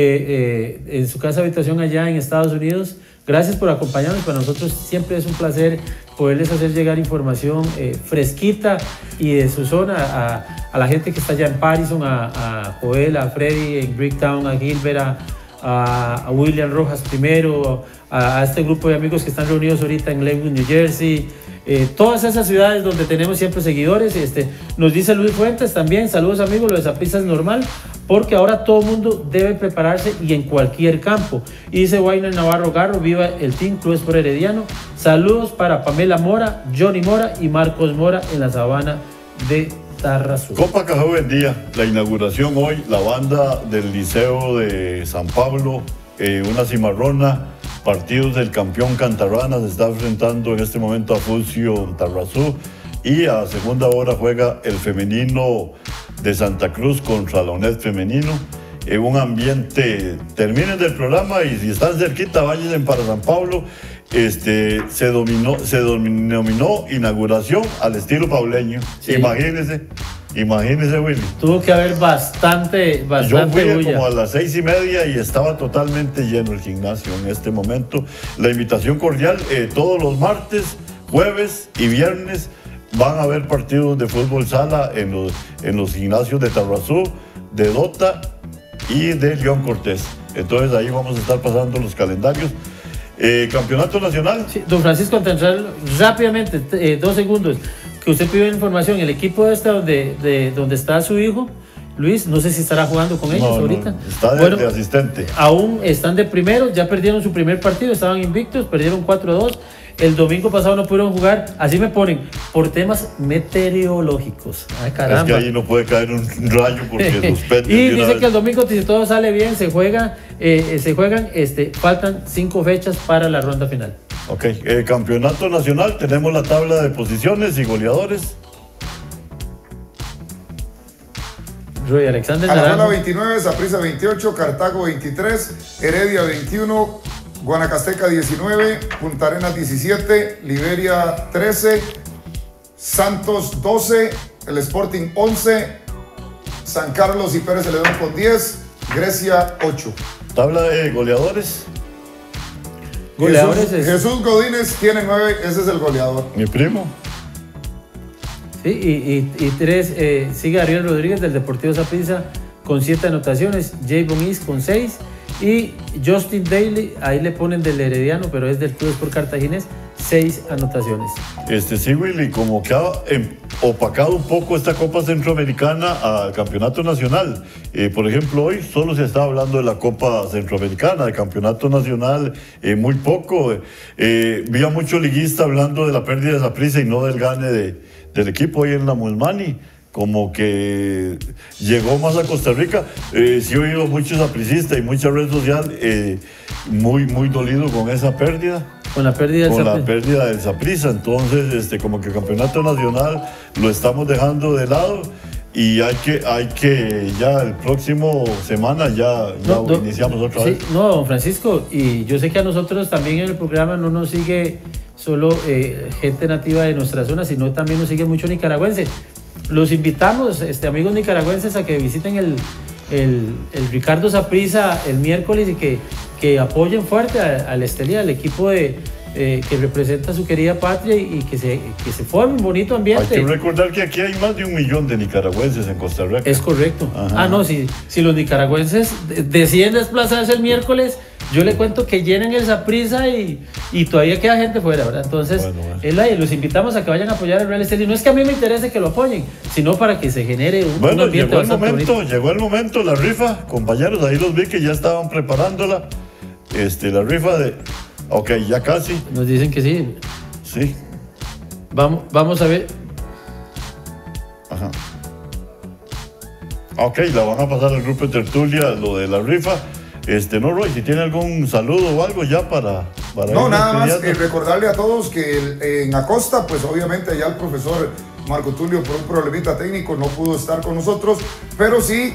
en su casa habitación allá en Estados Unidos. Gracias por acompañarnos. Para nosotros siempre es un placer poderles hacer llegar información fresquita y de su zona a la gente que está allá en Patterson, a Joel, a Freddy en Bricktown, a Gilbert, a William Rojas primero, a este grupo de amigos que están reunidos ahorita en Glenwood, New Jersey, todas esas ciudades donde tenemos siempre seguidores. Nos dice Luis Fuentes también, saludos amigos, lo de Saprissa es normal, porque ahora todo el mundo debe prepararse y en cualquier campo. Y dice Wayner Navarro Garro, viva el Team Club Sport Herediano. Saludos para Pamela Mora, Johnny Mora y Marcos Mora en la sabana de Tarrazú. Copa Cajó, buen día. La inauguración hoy, la banda del Liceo de San Pablo, una cimarrona. Partidos del campeón Cantarrana se está enfrentando en este momento a Fucio Tarrazú, y a segunda hora juega el femenino de Santa Cruz contra la UNED femenino. En un ambiente, terminen del programa y si están cerquita vayan para San Pablo. Se denominó inauguración al estilo pauleño. Sí. Imagínese, Willy. Tuvo que haber bastante Yo fui bulla. Como a las 6:30 y estaba totalmente lleno el gimnasio en este momento. La invitación cordial, todos los martes, jueves y viernes van a haber partidos de fútbol sala en los gimnasios de Tarrazú, de Dota y de León Cortés. Entonces ahí vamos a estar pasando los calendarios. Campeonato nacional. Sí, don Francisco, rápidamente, 2 segundos. que usted pidió información, el equipo de donde está su hijo, Luis, no sé si estará jugando con ellos ahorita. No, está de asistente. Aún están de primeros, ya perdieron su primer partido, estaban invictos, perdieron 4-2. El domingo pasado no pudieron jugar, así me ponen, por temas meteorológicos. Ay, caramba. Es que ahí no puede caer un rayo porque suspenden. Y dice que el domingo, si todo sale bien, se juegan, faltan 5 fechas para la ronda final. Ok, campeonato nacional, tenemos la tabla de posiciones y goleadores. Roy Alexander Alajuela Naranjo. 29, Saprissa 28, Cartago 23, Heredia 21, Guanacasteca 19, Punta Arenas 17, Liberia 13, Santos 12, el Sporting 11, San Carlos y Pérez Celedón con 10, Grecia 8. Tabla de goleadores. Jesús Godínez tiene 9, ese es el goleador. Mi primo. Sí, y 3, sigue Ariel Rodríguez del Deportivo Saprissa con 7 anotaciones, Javon Is con 6 y Justin Daly, ahí le ponen del Herediano, pero es del Club Sport Cartaginés, 6 anotaciones. Sí, Willy, como que ha opacado un poco esta Copa Centroamericana al Campeonato Nacional. Por ejemplo, hoy solo se está hablando de la Copa Centroamericana, del Campeonato Nacional, muy poco. Vi a muchos liguistas hablando de la pérdida de Saprissa y no del gane del equipo hoy en la Mulmani, como que llegó más a Costa Rica. Sí he oído muchos sapricistas y mucha red social muy dolido con esa pérdida. Con la pérdida del Saprissa. Entonces, como que el campeonato nacional lo estamos dejando de lado y hay que ya el próximo semana ya iniciamos otra vez. No, don Francisco, y yo sé que a nosotros también en el programa no nos sigue solo gente nativa de nuestra zona, sino también nos sigue mucho nicaragüense. Los invitamos, amigos nicaragüenses, a que visiten el Ricardo Saprissa el miércoles y que apoyen fuerte al Estelí, al equipo que representa a su querida patria y que se forme un bonito ambiente. Hay que recordar que aquí hay más de 1 millón de nicaragüenses en Costa Rica. Es correcto. Ajá. No, si los nicaragüenses deciden desplazarse el miércoles, yo le cuento que llenen el Saprissa y todavía queda gente fuera, ¿verdad? Entonces, los invitamos a que vayan a apoyar el Real Estelí. No es que a mí me interese que lo apoyen, sino para que se genere un ambiente bastante bonito. Llegó el momento, la rifa, compañeros, ahí los vi que ya estaban preparándola. La rifa de... Ok, ya casi. Nos dicen que sí. Sí. Vamos a ver. Ajá. Ok, la van a pasar al grupo de tertulia, lo de la rifa. No, Roy, si tiene algún saludo o algo ya para no, nada más recordarle a todos que en Acosta, pues obviamente ya el profesor Marco Tulio por un problemita técnico no pudo estar con nosotros, pero sí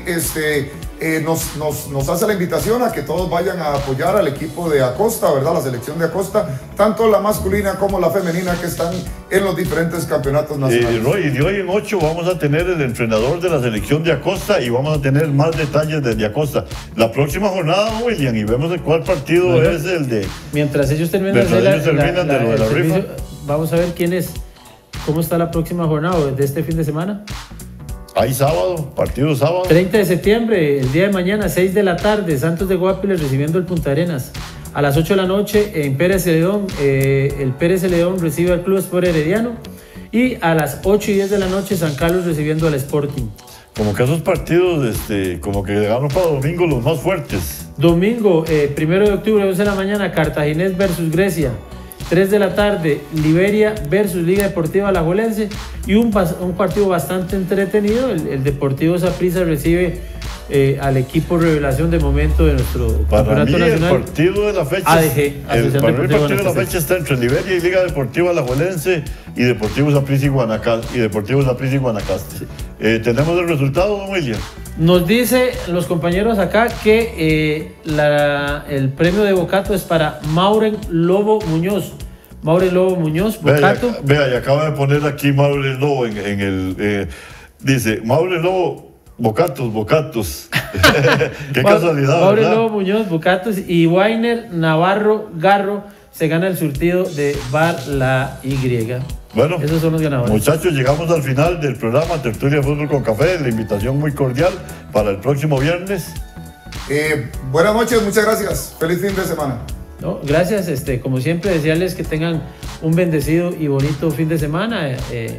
nos hace la invitación a que todos vayan a apoyar al equipo de Acosta, ¿verdad? La selección de Acosta, tanto la masculina como la femenina, que están en los diferentes campeonatos nacionales. Roy, de hoy en 8 vamos a tener el entrenador de la selección de Acosta y vamos a tener más detalles de Acosta. La próxima jornada, William, y vemos de cuál partido es el de... Mientras ellos terminan de la rifa, vamos a ver cómo está la próxima jornada de este fin de semana. Hay partido sábado. 30 de septiembre, el día de mañana, 6 de la tarde, Santos de Guapiles recibiendo el Punta Arenas. A las 8 de la noche en Pérez Celedón, el Pérez Celedón recibe al Club Sport Herediano. Y a las 8 y 10 de la noche, San Carlos recibiendo al Sporting. Como que esos partidos, como que llegaron para domingo los más fuertes. Domingo, 1 de octubre, 11 de la mañana, Cartaginés versus Grecia. 3 de la tarde, Liberia versus Liga Deportiva Alajuelense. Y un partido bastante entretenido. El Deportivo Saprissa recibe al equipo revelación de momento de nuestro campeonato nacional. El partido de la fecha, el partido de la fecha está entre Liberia y Liga Deportiva Alajuelense y Deportivo Saprissa y Guanacaste. ¿Tenemos el resultado, don William? Nos dice los compañeros acá que el premio de Bocato es para Mauren Lobo Muñoz. Mauren Lobo Muñoz, Bocato. Vea, y acaba de poner aquí Mauren Lobo en el... dice, Mauren Lobo, Bocatos. Qué casualidad, Mauren ¿verdad? Lobo Muñoz, Bocatos y Wainer Navarro Garro se gana el surtido de Bar La Y. Bueno, esos son los ganadores. Muchachos, llegamos al final del programa Tertulia Fútbol con Café. La invitación muy cordial para el próximo viernes. Buenas noches, muchas gracias. Feliz fin de semana. No, gracias, como siempre, desearles que tengan un bendecido y bonito fin de semana.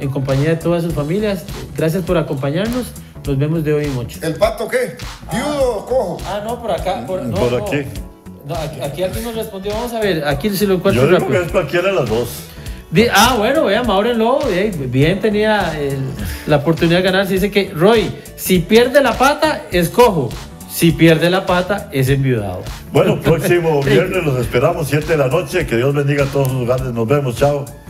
en compañía de todas sus familias. Gracias por acompañarnos. Nos vemos de hoy en 8. ¿El pato qué? ¿Viudo o cojo? No, por acá. ¿Por aquí? No, aquí alguien nos respondió. Vamos a ver, aquí se lo encuentro rápido. Yo rápido. digo que es cualquiera de las dos. Bueno, vea, Mauro Lobo, bien tenía la oportunidad de ganar. Se dice que Roy, si pierde la pata, es cojo. Si pierde la pata, es enviudado. Bueno, próximo viernes los esperamos, 7 de la noche. Que Dios bendiga a todos los lugares. Nos vemos, chao.